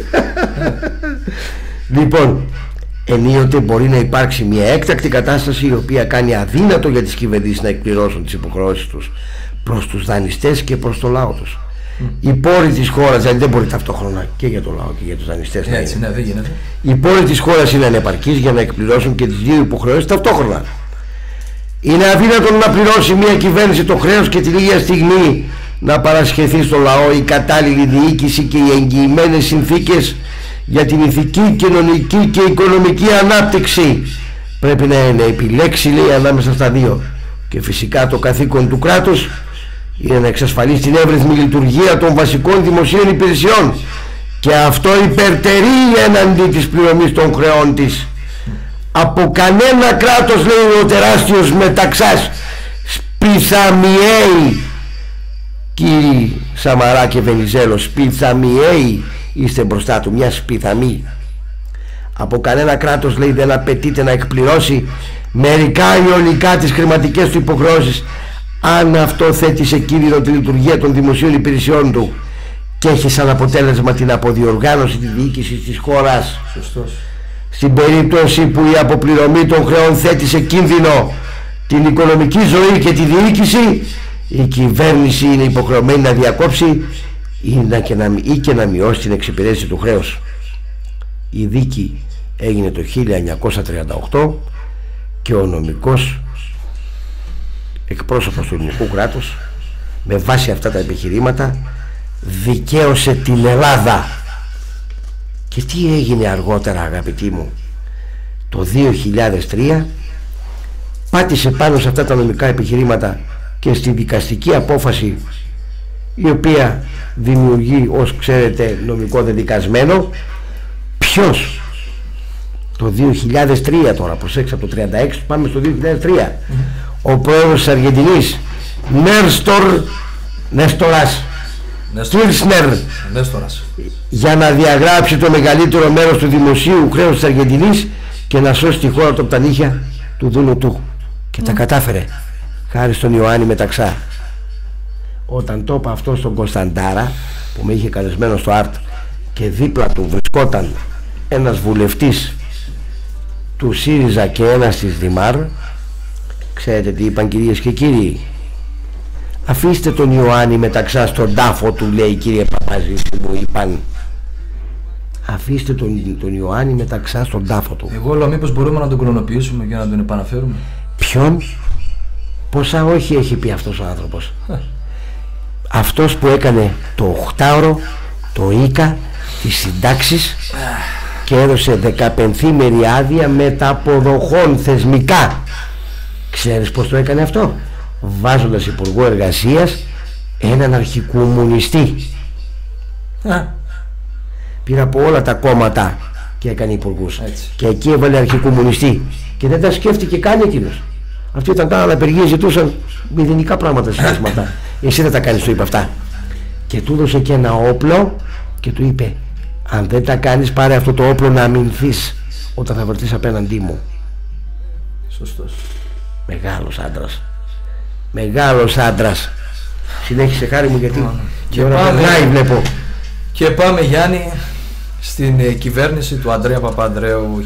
Λοιπόν, ενίοτε μπορεί να υπάρξει μια έκτακτη κατάσταση η οποία κάνει αδύνατο για τις κυβερνήσεις να εκπληρώσουν τις υποχρεώσεις τους προς τους δανειστές και προς το λαό τους. Οι πόροι της χώρας, δηλαδή δεν μπορεί ταυτόχρονα και για το λαό και για τους δανειστές να είναι. Δεν γίνεται. Οι πόροι της χώρας είναι ανεπαρκείς για να εκπληρώσουν και τις δύο υποχρεώσεις ταυτόχρονα. Είναι αδύνατο να πληρώσει μια κυβέρνηση το χρέος και την ίδια στιγμή να παρασχεθεί στο λαό η κατάλληλη διοίκηση και οι εγγυημένες συνθήκες για την ηθική, κοινωνική και οικονομική ανάπτυξη. Πρέπει να είναι επιλέξει, λέει, ανάμεσα στα δύο. Και φυσικά το καθήκον του κράτους είναι να εξασφαλίσει την εύρυθμη λειτουργία των βασικών δημοσίων υπηρεσιών, και αυτό υπερτερεί έναντι της πληρωμής των χρεών της. Από κανένα κράτος, λέει ο τεράστιος Μεταξάς, σπιθαμιαίοι, κύριοι Σαμαρά και Βενιζέλο, σπιθαμιαίοι είστε μπροστά του, μια σπιθαμή. Από κανένα κράτος, λέει, δεν απαιτείται να εκπληρώσει μερικά ή ολικά τις χρηματικές του υποχρεώσεις, αν αυτό θέτει σε κίνδυνο τη λειτουργία των δημοσίων υπηρεσιών του και έχει σαν αποτέλεσμα την αποδιοργάνωση της διοίκησης της χώρας. Σωστός. Στην περίπτωση που η αποπληρωμή των χρεών θέτει σε κίνδυνο την οικονομική ζωή και τη διοίκηση, η κυβέρνηση είναι υποχρεωμένη να διακόψει ή και να μειώσει την εξυπηρέτηση του χρέους. Η δίκη έγινε το 1938 και ο νομικός εκπρόσωπος του ελληνικού κράτους, με βάση αυτά τα επιχειρήματα, δικαίωσε την Ελλάδα. Και τι έγινε αργότερα, αγαπητοί μου? Το 2003 πάτησε πάνω σε αυτά τα νομικά επιχειρήματα και στη δικαστική απόφαση, η οποία δημιουργεί, ως ξέρετε, νομικό δεδικασμένο. Ποιος? Το 2003 τώρα, προσέξτε, από το 36 πάμε στο 2003. Ο πρόεδρος της Αργεντινής, Νέστορας Κίρσνερ, για να διαγράψει το μεγαλύτερο μέρος του δημοσίου χρέους της Αργεντινής και να σώσει τη χώρα από τα νύχια του δούλου του. Και τα κατάφερε, χάρη στον Ιωάννη Μεταξά. Όταν το είπα αυτό στον Κωνσταντάρα, που με είχε καλεσμένο στο ΑΡΤ, και δίπλα του βρισκόταν ένας βουλευτής του ΣΥΡΙΖΑ και ένας της ΔΙΜΑΡ, ξέρετε τι είπαν, κυρίες και κύριοι? Αφήστε τον Ιωάννη Μεταξά στον τάφο του, λέει, κύριε Παπαζήση, μου είπαν. Αφήστε τον Ιωάννη Μεταξά στον τάφο του. Εγώ λέω, μήπως μπορούμε να τον κρονοποιήσουμε και να τον επαναφέρουμε. Ποιον? Πόσα όχι έχει πει αυτός ο άνθρωπος? Αυτός που έκανε το 8ωρο, το ΙΚΑ, τις συντάξεις και έδωσε 15ημερη άδεια μεταποδοχών θεσμικά. Ξέρεις πως το έκανε αυτό? Βάζοντας υπουργό εργασίας έναν αρχικομμουνιστή. Πήρα από όλα τα κόμματα και έκανε υπουργούς. Και εκεί έβαλε αρχικομμουνιστή. Και δεν τα σκέφτηκε καν εκείνος. Αυτοί ήταν καν αναπεργοί, ζητούσαν μηδενικά πράγματα συναισθήματα. Εσύ δεν τα κάνεις, το είπε αυτά. και του έδωσε και ένα όπλο και του είπε, αν δεν τα κάνεις πάρε αυτό το όπλο να αμυνθείς όταν θα βρεθείς απέναντί μου. Σωστός. Μεγάλος άντρας. Μεγάλος άντρας. Συνέχισε, Χάρη μου, γιατί και ώρα περνάει, βλέπω. Και πάμε, Γιάννη, στην κυβέρνηση του Ανδρέα Παπανδρέου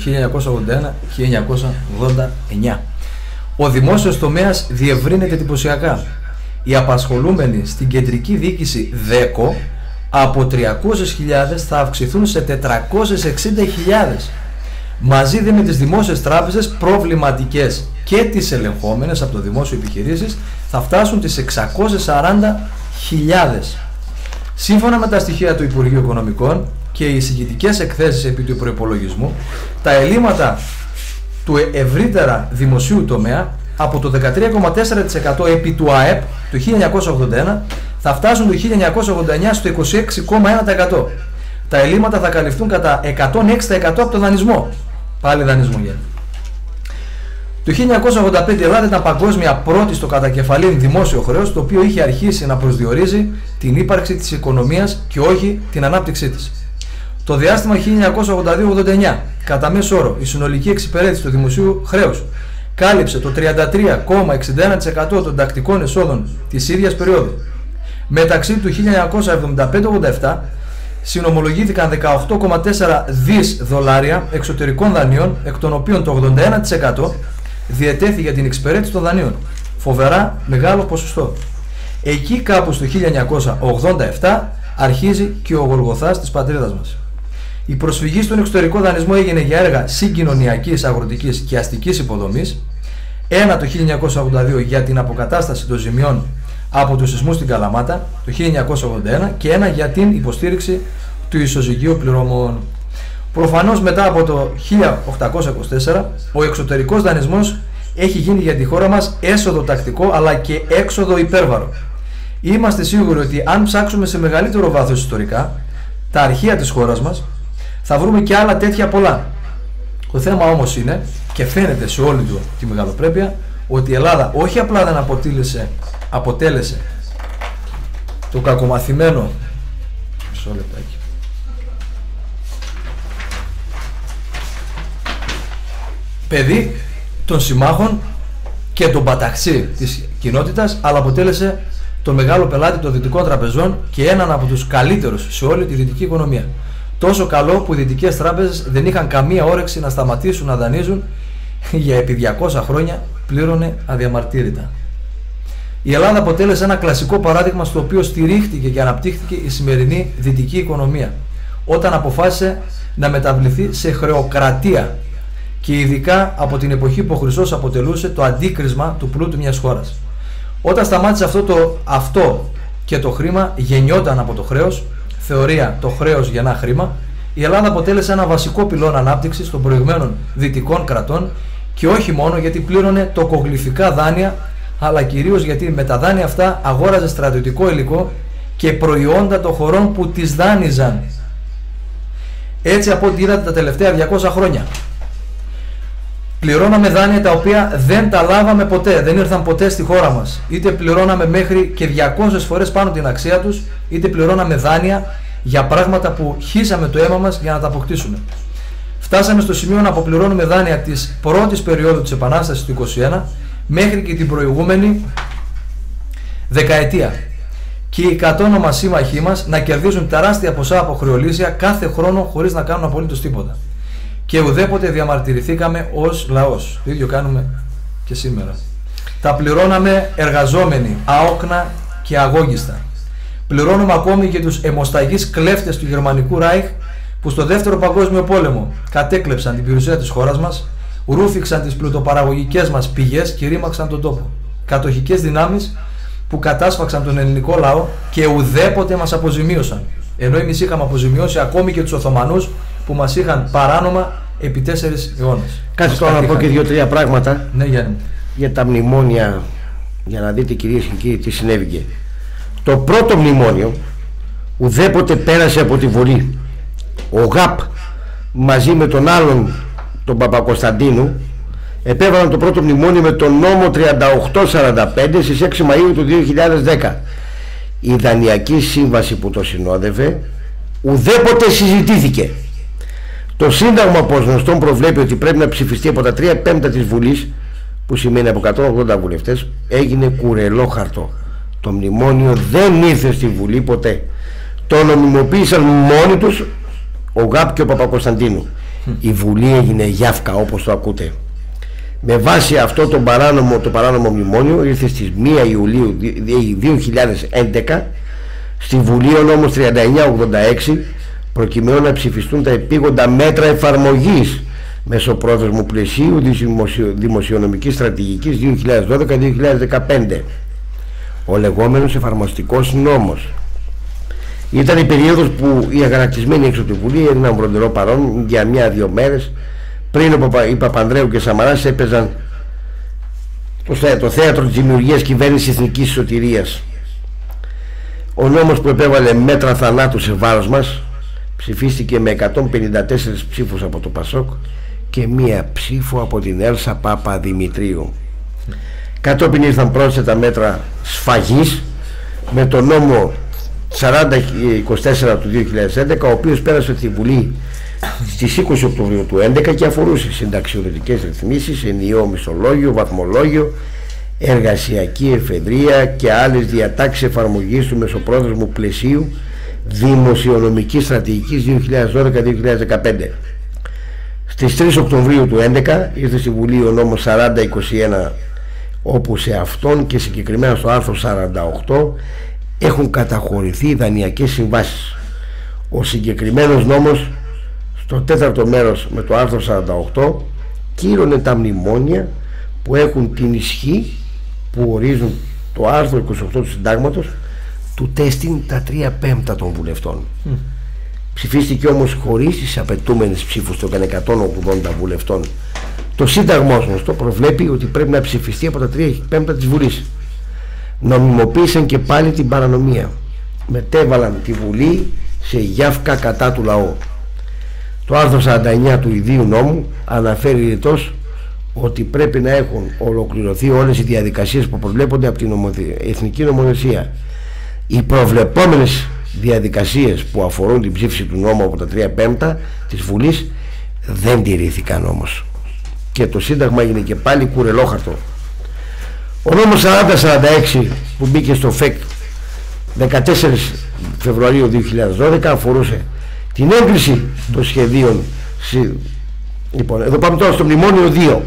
1981-1989. Ο δημόσιος τομέας διευρύνεται εντυπωσιακά. Οι απασχολούμενοι στην κεντρική διοίκηση ΔΕΚΟ από 300.000 θα αυξηθούν σε 460.000. Μαζί με τις δημόσιες τράπεζες προβληματικές και τις ελεγχόμενες από το δημόσιο επιχειρήσεις θα φτάσουν τις 640.000. Σύμφωνα με τα στοιχεία του Υπουργείου Οικονομικών και οι εισηγητικές εκθέσεις επί του προϋπολογισμού, τα ελλείμματα του ευρύτερα δημοσίου τομέα από το 13,4% επί του ΑΕΠ του 1981 θα φτάσουν το 1989 στο 26,1%. Τα ελλείμματα θα καλυφθούν κατά 106% από το δανεισμό. Πάλι δανεισμό, γίνεται. Το 1985 η Ελλάδα ήταν παγκόσμια πρώτη στο κατακεφαλήν δημόσιο χρέος, το οποίο είχε αρχίσει να προσδιορίζει την ύπαρξη της οικονομίας και όχι την ανάπτυξή της. Το διάστημα 1982-89, κατά μέσο όρο, η συνολική εξυπηρέτηση του δημοσίου χρέους κάλυψε το 33,61% των τακτικών εσόδων της ίδιας περίοδου. Μεταξύ του 1975-87 συνομολογήθηκαν 18,4 δις δολάρια εξωτερικών δανείων, εκ των οποίων το 81% διετέθη για την εξυπηρέτηση των δανείων. Φοβερά μεγάλο ποσοστό. Εκεί κάπου στο 1987 αρχίζει και ο Γολγοθάς της πατρίδας μας. Η προσφυγή στον εξωτερικό δανεισμό έγινε για έργα συγκοινωνιακής, αγροτικής και αστικής υποδομής. Ένα το 1982 για την αποκατάσταση των ζημιών από τους σεισμούς στην Καλαμάτα το 1981 και ένα για την υποστήριξη του ισοζυγίου πληρωμών. Προφανώς μετά από το 1824 ο εξωτερικός δανεισμός έχει γίνει για τη χώρα μας έσοδο τακτικό αλλά και έξοδο υπέρβαρο. Είμαστε σίγουροι ότι αν ψάξουμε σε μεγαλύτερο βάθος ιστορικά τα αρχεία της χώρας μας θα βρούμε και άλλα τέτοια πολλά. Το θέμα όμως είναι, και φαίνεται σε όλη του τη μεγαλοπρέπεια, ότι η Ελλάδα όχι απλά δεν αποτέλεσε το κακομαθημένο παιδί των συμμάχων και τον παταξί της κοινότητας, αλλά αποτέλεσε τον μεγάλο πελάτη των δυτικών τραπεζών και έναν από τους καλύτερους σε όλη τη δυτική οικονομία. Τόσο καλό που οι δυτικές τράπεζες δεν είχαν καμία όρεξη να σταματήσουν να δανείζουν, για επί 200 χρόνια πλήρωνε αδιαμαρτύρητα. Η Ελλάδα αποτέλεσε ένα κλασικό παράδειγμα στο οποίο στηρίχτηκε και αναπτύχθηκε η σημερινή δυτική οικονομία, όταν αποφάσισε να μεταβληθεί σε χρεοκρατία, και ειδικά από την εποχή που ο Χρυσός αποτελούσε το αντίκρισμα του πλούτου μιας χώρας. Όταν σταμάτησε αυτό και το χρήμα γεννιόταν από το χρέος, θεωρία το χρέος γεννά χρήμα, η Ελλάδα αποτέλεσε ένα βασικό πυλώνα ανάπτυξης των προηγμένων δυτικών κρατών, και όχι μόνο γιατί πλήρωνε τοκογλυφικά δάνεια, αλλά κυρίως γιατί με τα δάνεια αυτά αγόραζε στρατιωτικό υλικό και προϊόντα των χωρών που τις δάνειζαν. Έτσι, από ό,τι είδατε τα τελευταία 200 χρόνια, πληρώναμε δάνεια τα οποία δεν τα λάβαμε ποτέ, δεν ήρθαν ποτέ στη χώρα μας. Είτε πληρώναμε μέχρι και 200 φορές πάνω την αξία τους, είτε πληρώναμε δάνεια για πράγματα που χύσαμε το αίμα μας για να τα αποκτήσουμε. Φτάσαμε στο σημείο να αποπληρώνουμε δάνεια της πρώτης περίοδου της Επανάστασης του 1921 μέχρι και την προηγούμενη δεκαετία. Και οι κατόνομα σύμμαχοί μας να κερδίζουν τεράστια ποσά από χρεολύσια κάθε χρόνο χωρίς να κάνουν απολύτως τίποτα. Και ουδέποτε διαμαρτυρηθήκαμε ως λαός. Το ίδιο κάνουμε και σήμερα. Τα πληρώναμε εργαζόμενοι, άοκνα και αγόγιστα. Πληρώνουμε ακόμη και τους αιμοσταγείς κλέφτες του Γερμανικού Ράιχ που στο Δεύτερο Παγκόσμιο Πόλεμο κατέκλεψαν την περιουσία της χώρας μας, ρούφηξαν τις πλουτοπαραγωγικές μας πηγές και ρήμαξαν τον τόπο. Κατοχικές δυνάμεις που κατάσφαξαν τον ελληνικό λαό και ουδέποτε μας αποζημίωσαν. Ενώ εμείς είχαμε αποζημιώσει ακόμη και τους Οθωμανούς που μας είχαν παράνομα επί 4 αιώνες. Κάτσε τώρα να πω και 2-3 πράγματα, ναι, Γιάννη, για τα μνημόνια, για να δείτε κυρίες και κύριοι τι συνέβηκε. Το πρώτο μνημόνιο ουδέποτε πέρασε από τη Βουλή. Ο ΓΑΠ μαζί με τον άλλον, τον Παπακοσταντίνου, επέβαλαν το πρώτο μνημόνιο με τον νόμο 3845 στις 6 Μαΐου του 2010. η δανειακή σύμβαση που το συνόδευε ουδέποτε συζητήθηκε. Το Σύνταγμα πως γνωστόν προβλέπει ότι πρέπει να ψηφιστεί από τα 3/5 της Βουλής, που σημαίνει από 180 βουλευτές, έγινε κουρελόχαρτο. Το μνημόνιο δεν ήρθε στη Βουλή ποτέ. Το νομιμοποίησαν μόνοι τους ο ΓΑΠ και ο Παπακοσταντίνου. Η Βουλή έγινε γιάφκα, όπως το ακούτε. Με βάση αυτό το παράνομο μνημόνιο ήρθε στις 1 Ιουλίου 2011 στη Βουλή ο νόμος 3986, προκειμένου να ψηφιστούν τα επίγοντα μέτρα εφαρμογής μεσοπρόθεσμου πλαισίου δημοσιονομικής στρατηγικής 2012-2015, ο λεγόμενος εφαρμοστικός νόμος. Ήταν η περίοδος που οι αγανακτισμένοι έξω από τη Βουλή έγιναν βροντερό παρόν για 1-2 μέρες πριν οι Παπανδρέου και Σαμαράς έπαιζαν το θέατρο της δημιουργίας κυβέρνησης εθνικής σωτηρίας. Ο νόμος που επέβαλε μέτρα θανάτου σε βάρος μας ψηφίστηκε με 154 ψήφους από το ΠΑΣΟΚ και 1 ψήφο από την Έλσα Παπαδημητρίου. Κατόπιν ήρθαν πρόσθετα μέτρα σφαγής με το νόμο 4024 του 2011, ο οποίος πέρασε στη Βουλή στις 20 Οκτωβρίου του 2011 και αφορούσε συνταξιοδοτικές ρυθμίσεις, ενιαίο μισθολόγιο, βαθμολόγιο, εργασιακή εφεδρεία και άλλες διατάξεις εφαρμογής του μεσοπρόθεσμου πλαισίου δημοσιονομικής στρατηγικής 2012-2015. Στις 3 Οκτωβρίου του 2011 ήρθε στη Βουλή ο νόμος 4021, όπου σε αυτόν και συγκεκριμένα στο άρθρο 48 έχουν καταχωρηθεί δανειακές συμβάσεις. Ο συγκεκριμένος νόμος στο 4ο μέρος με το άρθρο 48 κύρωνε τα μνημόνια που έχουν την ισχύ που ορίζουν το άρθρο 28 του Συντάγματος του τέστην τα 3/5 των βουλευτών. Ψηφίστηκε όμως χωρίς τις απαιτούμενες ψήφους των 180 βουλευτών. Το Σύνταγμα γνωστό προβλέπει ότι πρέπει να ψηφιστεί από τα 3/5 της Βουλής. Νομιμοποίησαν και πάλι την παρανομία. Μετέβαλαν τη Βουλή σε γιάφκα κατά του λαού. Το άρθρο 49 του ιδίου νόμου αναφέρει ρητός ότι πρέπει να έχουν ολοκληρωθεί όλες οι διαδικασίες που προβλέπονται από την Εθνική Νομοθεσία. Οι προβλεπόμενες διαδικασίες που αφορούν την ψήφιση του νόμου από τα 3/5 της Βουλής δεν τηρήθηκαν όμως και το Σύνταγμα έγινε και πάλι κουρελόχαρτο. Ο νόμος 4046 που μπήκε στο ΦΕΚ 14 Φεβρουαρίου 2012 αφορούσε την έγκριση των σχεδίων. Λοιπόν, εδώ πάμε τώρα στο μνημόνιο 2.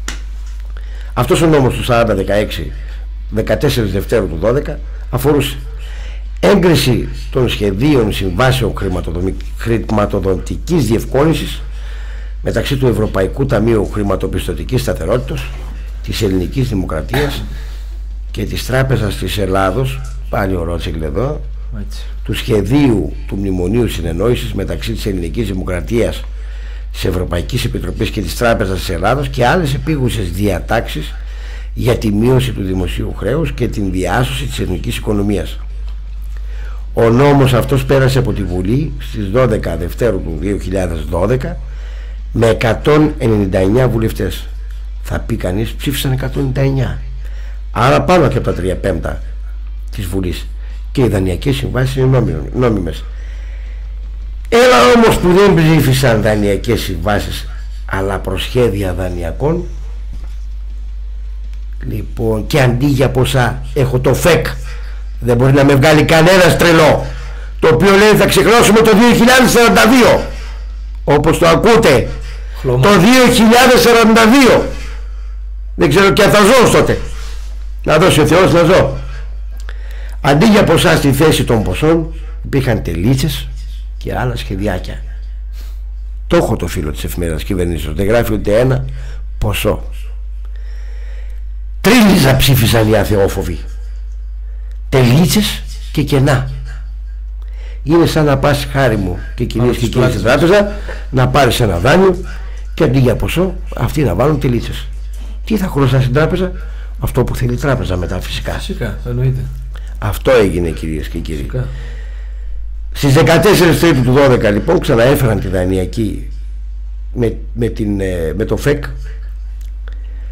Αυτός ο νόμος του 4016 14 Δευτέρου του 12 αφορούσε έγκριση των σχεδίων συμβάσεων χρηματοδοτικής διευκόλυνσης μεταξύ του Ευρωπαϊκού Ταμείου Χρηματοπιστωτικής Σταθερότητας, της Ελληνικής Δημοκρατίας και της Τράπεζας της Ελλάδος, πάλι ο Ρότσιγκλ εδώ, του σχεδίου του Μνημονίου Συνεννόησης μεταξύ της Ελληνικής Δημοκρατίας, της Ευρωπαϊκής Επιτροπής και της Τράπεζας της Ελλάδος και άλλες επίγουσες διατάξεις για τη μείωση του δημοσίου χρέους και την διάσωση της εθνικής οικονομίας. Ο νόμος αυτός πέρασε από τη Βουλή στις 12 Δευτέρου του 2012 με 199 βουλευτές. Θα πει κανείς ψήφισαν 199, άρα πάνω και από τα 3/5 της Βουλής, και οι δανειακές συμβάσεις είναι νόμιμες. Έλα όμως που δεν ψήφισαν δανειακές συμβάσεις αλλά προσχέδια δανειακών. Λοιπόν, και αντί για ποσά έχω το ΦΕΚ, δεν μπορεί να με βγάλει κανένας τρελό, το οποίο λέει θα ξεχρώσουμε το 2042, όπως το ακούτε. Το 2042 δεν ξέρω και αν θα ζω τότε, να δώσει ο Θεός να ζω. Αντί για ποσά στη θέση των ποσών υπήρχαν τελίτσες και άλλα σχεδιάκια. Το έχω το φίλο της εφημερίδας κυβερνήσεως, δεν γράφει ούτε ένα ποσό. Τρίλιζα ψήφισαν οι αθεόφοβοι, τελίτσες και κενά. Είναι σαν να πας, χάρη μου και κυρίες και κύριοι, στην τράπεζα να πάρεις ένα δάνειο και αντί για ποσό αυτοί να βάλουν τελίτσες. Τι θα χρωστάς στην τράπεζα? Αυτό που θέλει η τράπεζα μετά, φυσικά. Φυσικά, εννοείται. Αυτό έγινε, κυρίες και κύριοι. Φυσικά. Στις 14 Τρίτου του 12 λοιπόν ξαναέφεραν τη δανειακή με το ΦΕΚ,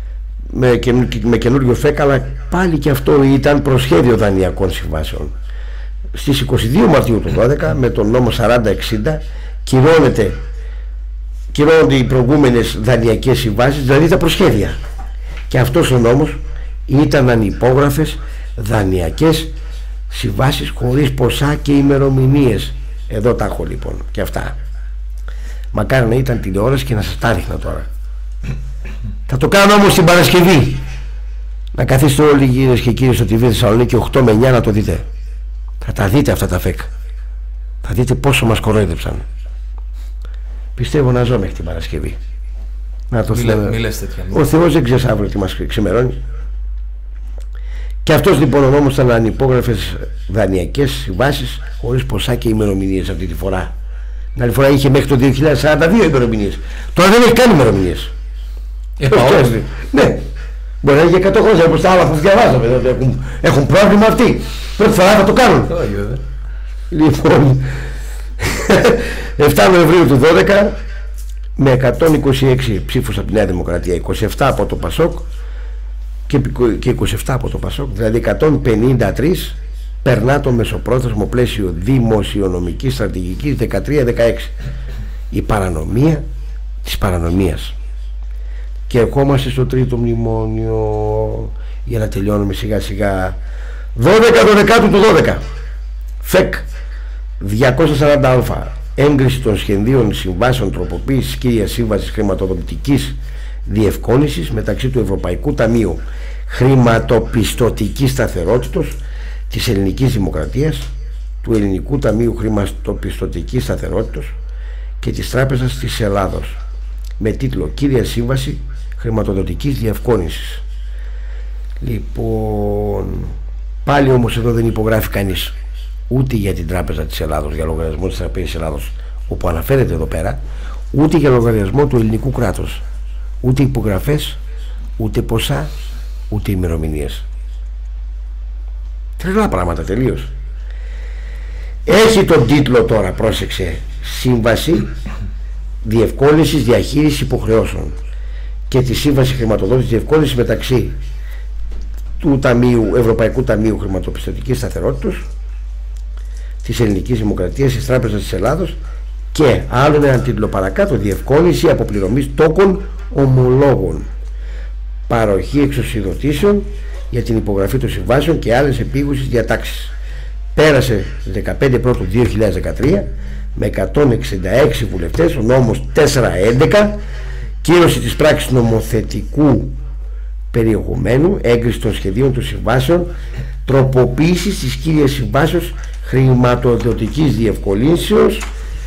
με καινούριο ΦΕΚ, αλλά πάλι και αυτό ήταν προσχέδιο δανειακών συμβάσεων. στις 22 Μαρτίου του 12 με τον νόμο 4060 κυρώνονται οι προηγούμενες δανειακές συμβάσεις, δηλαδή τα προσχέδια, και αυτός ο νόμος ήταν ανυπόγραφες δανειακές συμβάσεις χωρίς ποσά και ημερομηνίες. Εδώ τα έχω λοιπόν και αυτά. Μακάρι να ήταν τηλεόραση και να σας τα ρίχνα τώρα. Θα το κάνω όμως την Παρασκευή. Να καθίσετε όλοι κυρίες και κύριοι στο TV Θεσσαλονίκη 8 με 9 να το δείτε. Θα τα δείτε αυτά τα φεκ. Θα δείτε πόσο μας κορόιδεψαν. Πιστεύω να ζω μέχρι την Παρασκευή. Να το ο Θεός δεν ξέρει αύριο τι μας ξημερώνει. Και αυτός λοιπόν ο νόμος ήταν ανυπόγραφες δανειακές συμβάσεις χωρίς ποσά και ημερομηνίες αυτή τη φορά. Την άλλη φορά είχε μέχρι το 2042 ημερομηνίες. Τώρα δεν έχει καν ημερομηνίες. Ναι. Μπορεί να έχει 100 χρόνια όπως τα άλλα που διαβάζαμε. Έχουν πρόβλημα αυτοί. Πρώτη φορά θα το κάνουν. Λοιπόν, 7 Νοεμβρίου του 12 με 126 ψήφους από τη Νέα Δημοκρατία, 27 από το Πασόκ και 27 από το Πασόκ, δηλαδή 153, περνά το μεσοπρόθεσμο πλαίσιο δημοσιονομικής στρατηγικής 13-16. Η παρανομία της παρανομίας. Και ερχόμαστε στο τρίτο μνημόνιο για να τελειώνουμε σιγά σιγά. 12 του 12 ΦΕΚ 240α, έγκριση των σχεδίων συμβάσεων τροποποίησης κύριας σύμβασης χρηματοδοτικής διευκόλυνσης μεταξύ του Ευρωπαϊκού Ταμείου Χρηματοπιστωτικής Σταθερότητος της Ελληνικής Δημοκρατίας, του Ελληνικού Ταμείου Χρηματοπιστωτικής Σταθερότητος και της Τράπεζας της Ελλάδος, με τίτλο Κύρια Σύμβαση Χρηματοδοτικής Διευκόλυνσης. Λοιπόν, πάλι όμως εδώ δεν υπογράφει κανείς ούτε για την Τράπεζα της Ελλάδος, για λογαριασμό της Τραπέζης της Ελλάδος, όπου αναφέρεται εδώ πέρα, ούτε για λογαριασμό του ελληνικού κράτους. Ούτε υπογραφές, ούτε ποσά, ούτε ημερομηνίες. Τρελά πράγματα τελείως. Έχει τον τίτλο τώρα, πρόσεξε, Σύμβαση Διευκόλυνσης Διαχείρισης Υποχρεώσεων και τη Σύμβαση Χρηματοδότησης Διευκόλυνσης μεταξύ του Ευρωπαϊκού Ταμείου Χρηματοπιστωτικής Σταθερότητας, της Ελληνικής Δημοκρατίας, της Τράπεζας της Ελλάδος και άλλον έναν τίτλο παρακάτω, Διευκόλυνση αποπληρωμής τόκων ομολόγων, παροχή εξουσιοδοτήσεων για την υπογραφή των συμβάσεων και άλλες επίγουσες διατάξεις. Πέρασε 15 Πρώτου 2013 με 166 βουλευτές ο νόμος 411, κύρωση της πράξης νομοθετικού περιεχομένου, έγκριση των σχεδίων των συμβάσεων, τροποποίησης της κύριας συμβάσεως χρηματοδοτικής διευκολύνσεως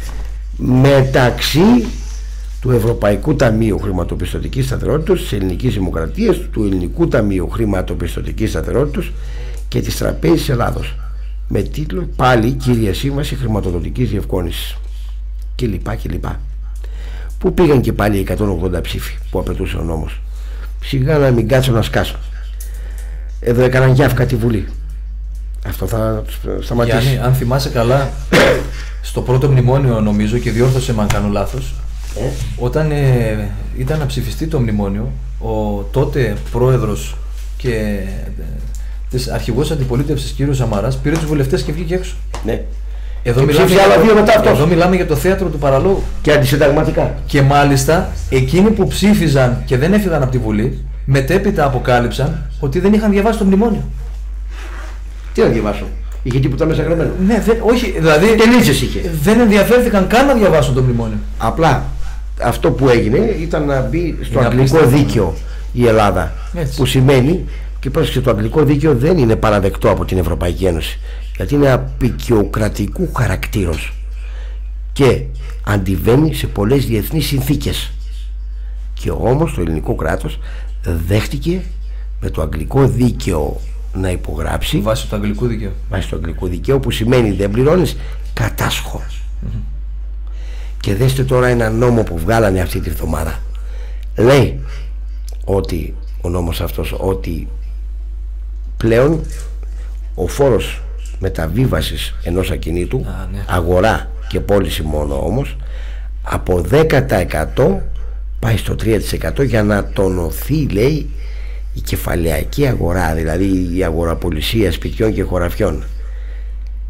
μεταξύ του Ευρωπαϊκού Ταμείου Χρηματοπιστωτικής Σταθερότητας, της Ελληνικής Δημοκρατίας, του Ελληνικού Ταμείου Χρηματοπιστωτικής Σταθερότητας και της Τραπέζης της Ελλάδος, με τίτλο πάλι Κύρια Σύμβαση Χρηματοδοτικής Διευκόλυνσης κλπ. Πού πήγαν και πάλι οι 180 ψήφοι που απαιτούσε ο νόμος? Σιγά να μην κάτσω να σκάσω. Εδώ έκαναν γιάφκα τη Βουλή. Αυτό θα σταματήσει. Γιάννη, αν θυμάσαι καλά, στο πρώτο μνημόνιο, νομίζω, και διόρθωσε με αν κάνω λάθος, όταν ήταν να ψηφιστεί το μνημόνιο, ο τότε πρόεδρος και της αρχηγός αντιπολίτευσης κ. Σαμαράς πήρε τους βουλευτές και βγήκε έξω. Ναι. Εδώ μιλάμε για το θέατρο του παραλόγου. Και αντισυνταγματικά. Και μάλιστα εκείνοι που ψήφιζαν και δεν έφυγαν από τη Βουλή, μετέπειτα αποκάλυψαν ότι δεν είχαν διαβάσει το μνημόνιο. Τι να διαβάσω? Είχε τίποτα μέσα γραμμένο? Ναι, όχι, δηλαδή είχε. Δεν ενδιαφέρθηκαν καν να διαβάσουν το μνημόνιο. Απλά αυτό που έγινε ήταν να μπει στο αγγλικό δίκαιο η Ελλάδα. Έτσι. Που σημαίνει, και πρόσεξε, το αγγλικό δίκαιο δεν είναι παραδεκτό από την Ευρωπαϊκή Ένωση, γιατί είναι απεικιοκρατικού χαρακτήρος και αντιβαίνει σε πολλές διεθνείς συνθήκες. Και όμως το ελληνικό κράτος δέχτηκε με το αγγλικό δίκαιο να υπογράψει βάσει του αγγλικού δικαίου. Βάσει του αγγλικού δικαίου, που σημαίνει δεν πληρώνεις, κατάσχω. Και δέστε τώρα ένα νόμο που βγάλανε αυτή τη βδομάδα. Λέει ότι ο νόμος αυτός, ότι πλέον ο φόρος μεταβίβασης ενός ακινήτου, ναι, αγορά και πώληση μόνο όμως, από 10% πάει στο 3% για να τονωθεί, λέει, η κεφαλαιακή αγορά, δηλαδή η αγοραπολισία σπιτιών και χωραφιών.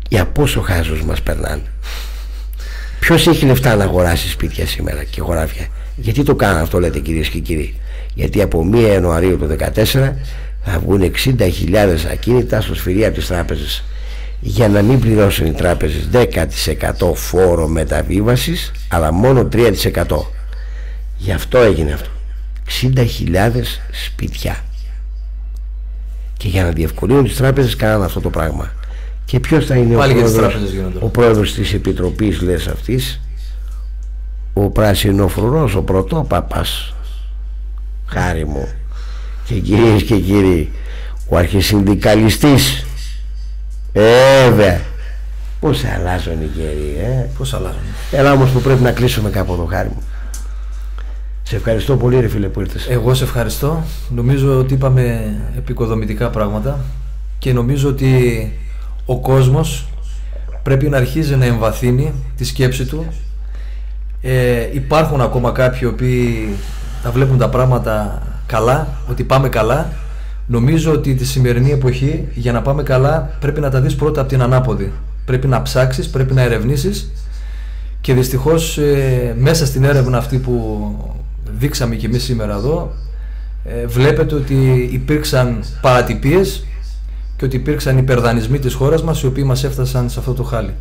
Για πόσο χάζους μας περνάνε. Ποιος έχει λεφτά να αγοράσει σπίτια σήμερα και χωράφια? Γιατί το κάνουν αυτό, λέτε κυρίες και κύριοι? Γιατί από 1 Ιανουαρίου του 2014 θα βγουν 60.000 ακίνητα στο σφυρί από τις τράπεζες, για να μην πληρώσουν οι τράπεζες 10% φόρο μεταβίβασης, αλλά μόνο 3%. Γι' αυτό έγινε αυτό. 60.000 σπίτια. Και για να διευκολύνουν τις τράπεζες κάνανε αυτό το πράγμα. Και ποιος θα είναι ο πρόεδρος της Επιτροπής, λες, αυτής? Ο πρασινοφρουρός, ο πρωτόπαπας, χάρη μου. Και κυρίες και κύριοι, ο αρχισυνδικαλιστής. Βέβαια. Πώς αλλάζουν οι καιροί, Πώς αλλάζουν. Έλα όμως που πρέπει να κλείσουμε κάπου εδώ, χάρη μου. Σε ευχαριστώ πολύ, ρε φίλε, που ήρθες. Εγώ σε ευχαριστώ. Νομίζω ότι είπαμε επικοδομητικά πράγματα και νομίζω ότι ο κόσμος πρέπει να αρχίζει να εμβαθύνει τη σκέψη του. Υπάρχουν ακόμα κάποιοι οι οποίοι τα βλέπουν τα πράγματα καλά, ότι πάμε καλά. Νομίζω ότι τη σημερινή εποχή, για να πάμε καλά, πρέπει να τα δεις πρώτα από την ανάποδη. Πρέπει να ψάξεις, πρέπει να ερευνήσεις, και δυστυχώς μέσα στην έρευνα αυτή που δείξαμε και εμείς σήμερα εδώ, βλέπετε ότι υπήρξαν παρατυπίες και ότι υπήρξαν υπερδανισμοί της χώρας μας, οι οποίοι μας έφτασαν σε αυτό το χάλι.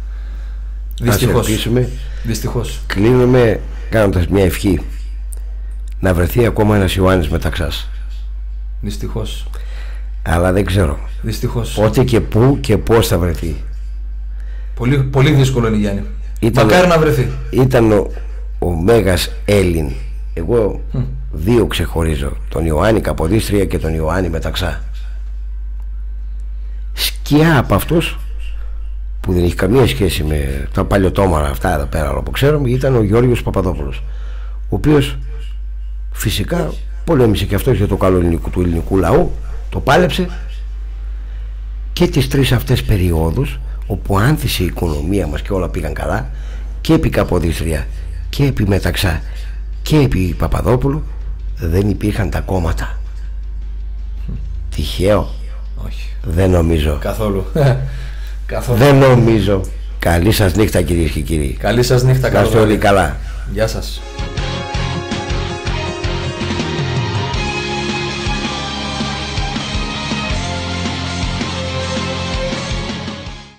Δυστυχώς. Κλείνουμε κάνοντας μια ευχή. Να βρεθεί ακόμα ένας Ιωάννης Μεταξάς. Δυστυχώς. Αλλά δεν ξέρω. Δυστυχώς. Πότε και πού και πώς θα βρεθεί. Πολύ, πολύ δύσκολο είναι, Γιάννη. Μακάρι να βρεθεί. Ήταν ο Μέγας Έλλην. Εγώ δύο ξεχωρίζω. Τον Ιωάννη Καποδίστρια και τον Ιωάννη Μεταξά. Σκιά από αυτούς, που δεν έχει καμία σχέση με τα παλιωτόμαρα αυτά εδώ πέρα, που ξέρουμε, ήταν ο Γιώργος Παπαδόπουλος, ο οποίος φυσικά πολέμησε και αυτός για το καλό του ελληνικού λαού, το πάλεψε, και τις τρεις αυτές περιόδους όπου άνθησε η οικονομία μας και όλα πήγαν καλά, και επί Καποδίστρια και επί Μεταξά και επί Παπαδόπουλου, δεν υπήρχαν τα κόμματα. Τυχαίο? Όχι. Δεν νομίζω. Καθόλου. Δεν νομίζω. Καλή σας νύχτα, κυρίες και κύριοι. Καλή σας νύχτα. Να είστε όλοι καλά. Γεια σας.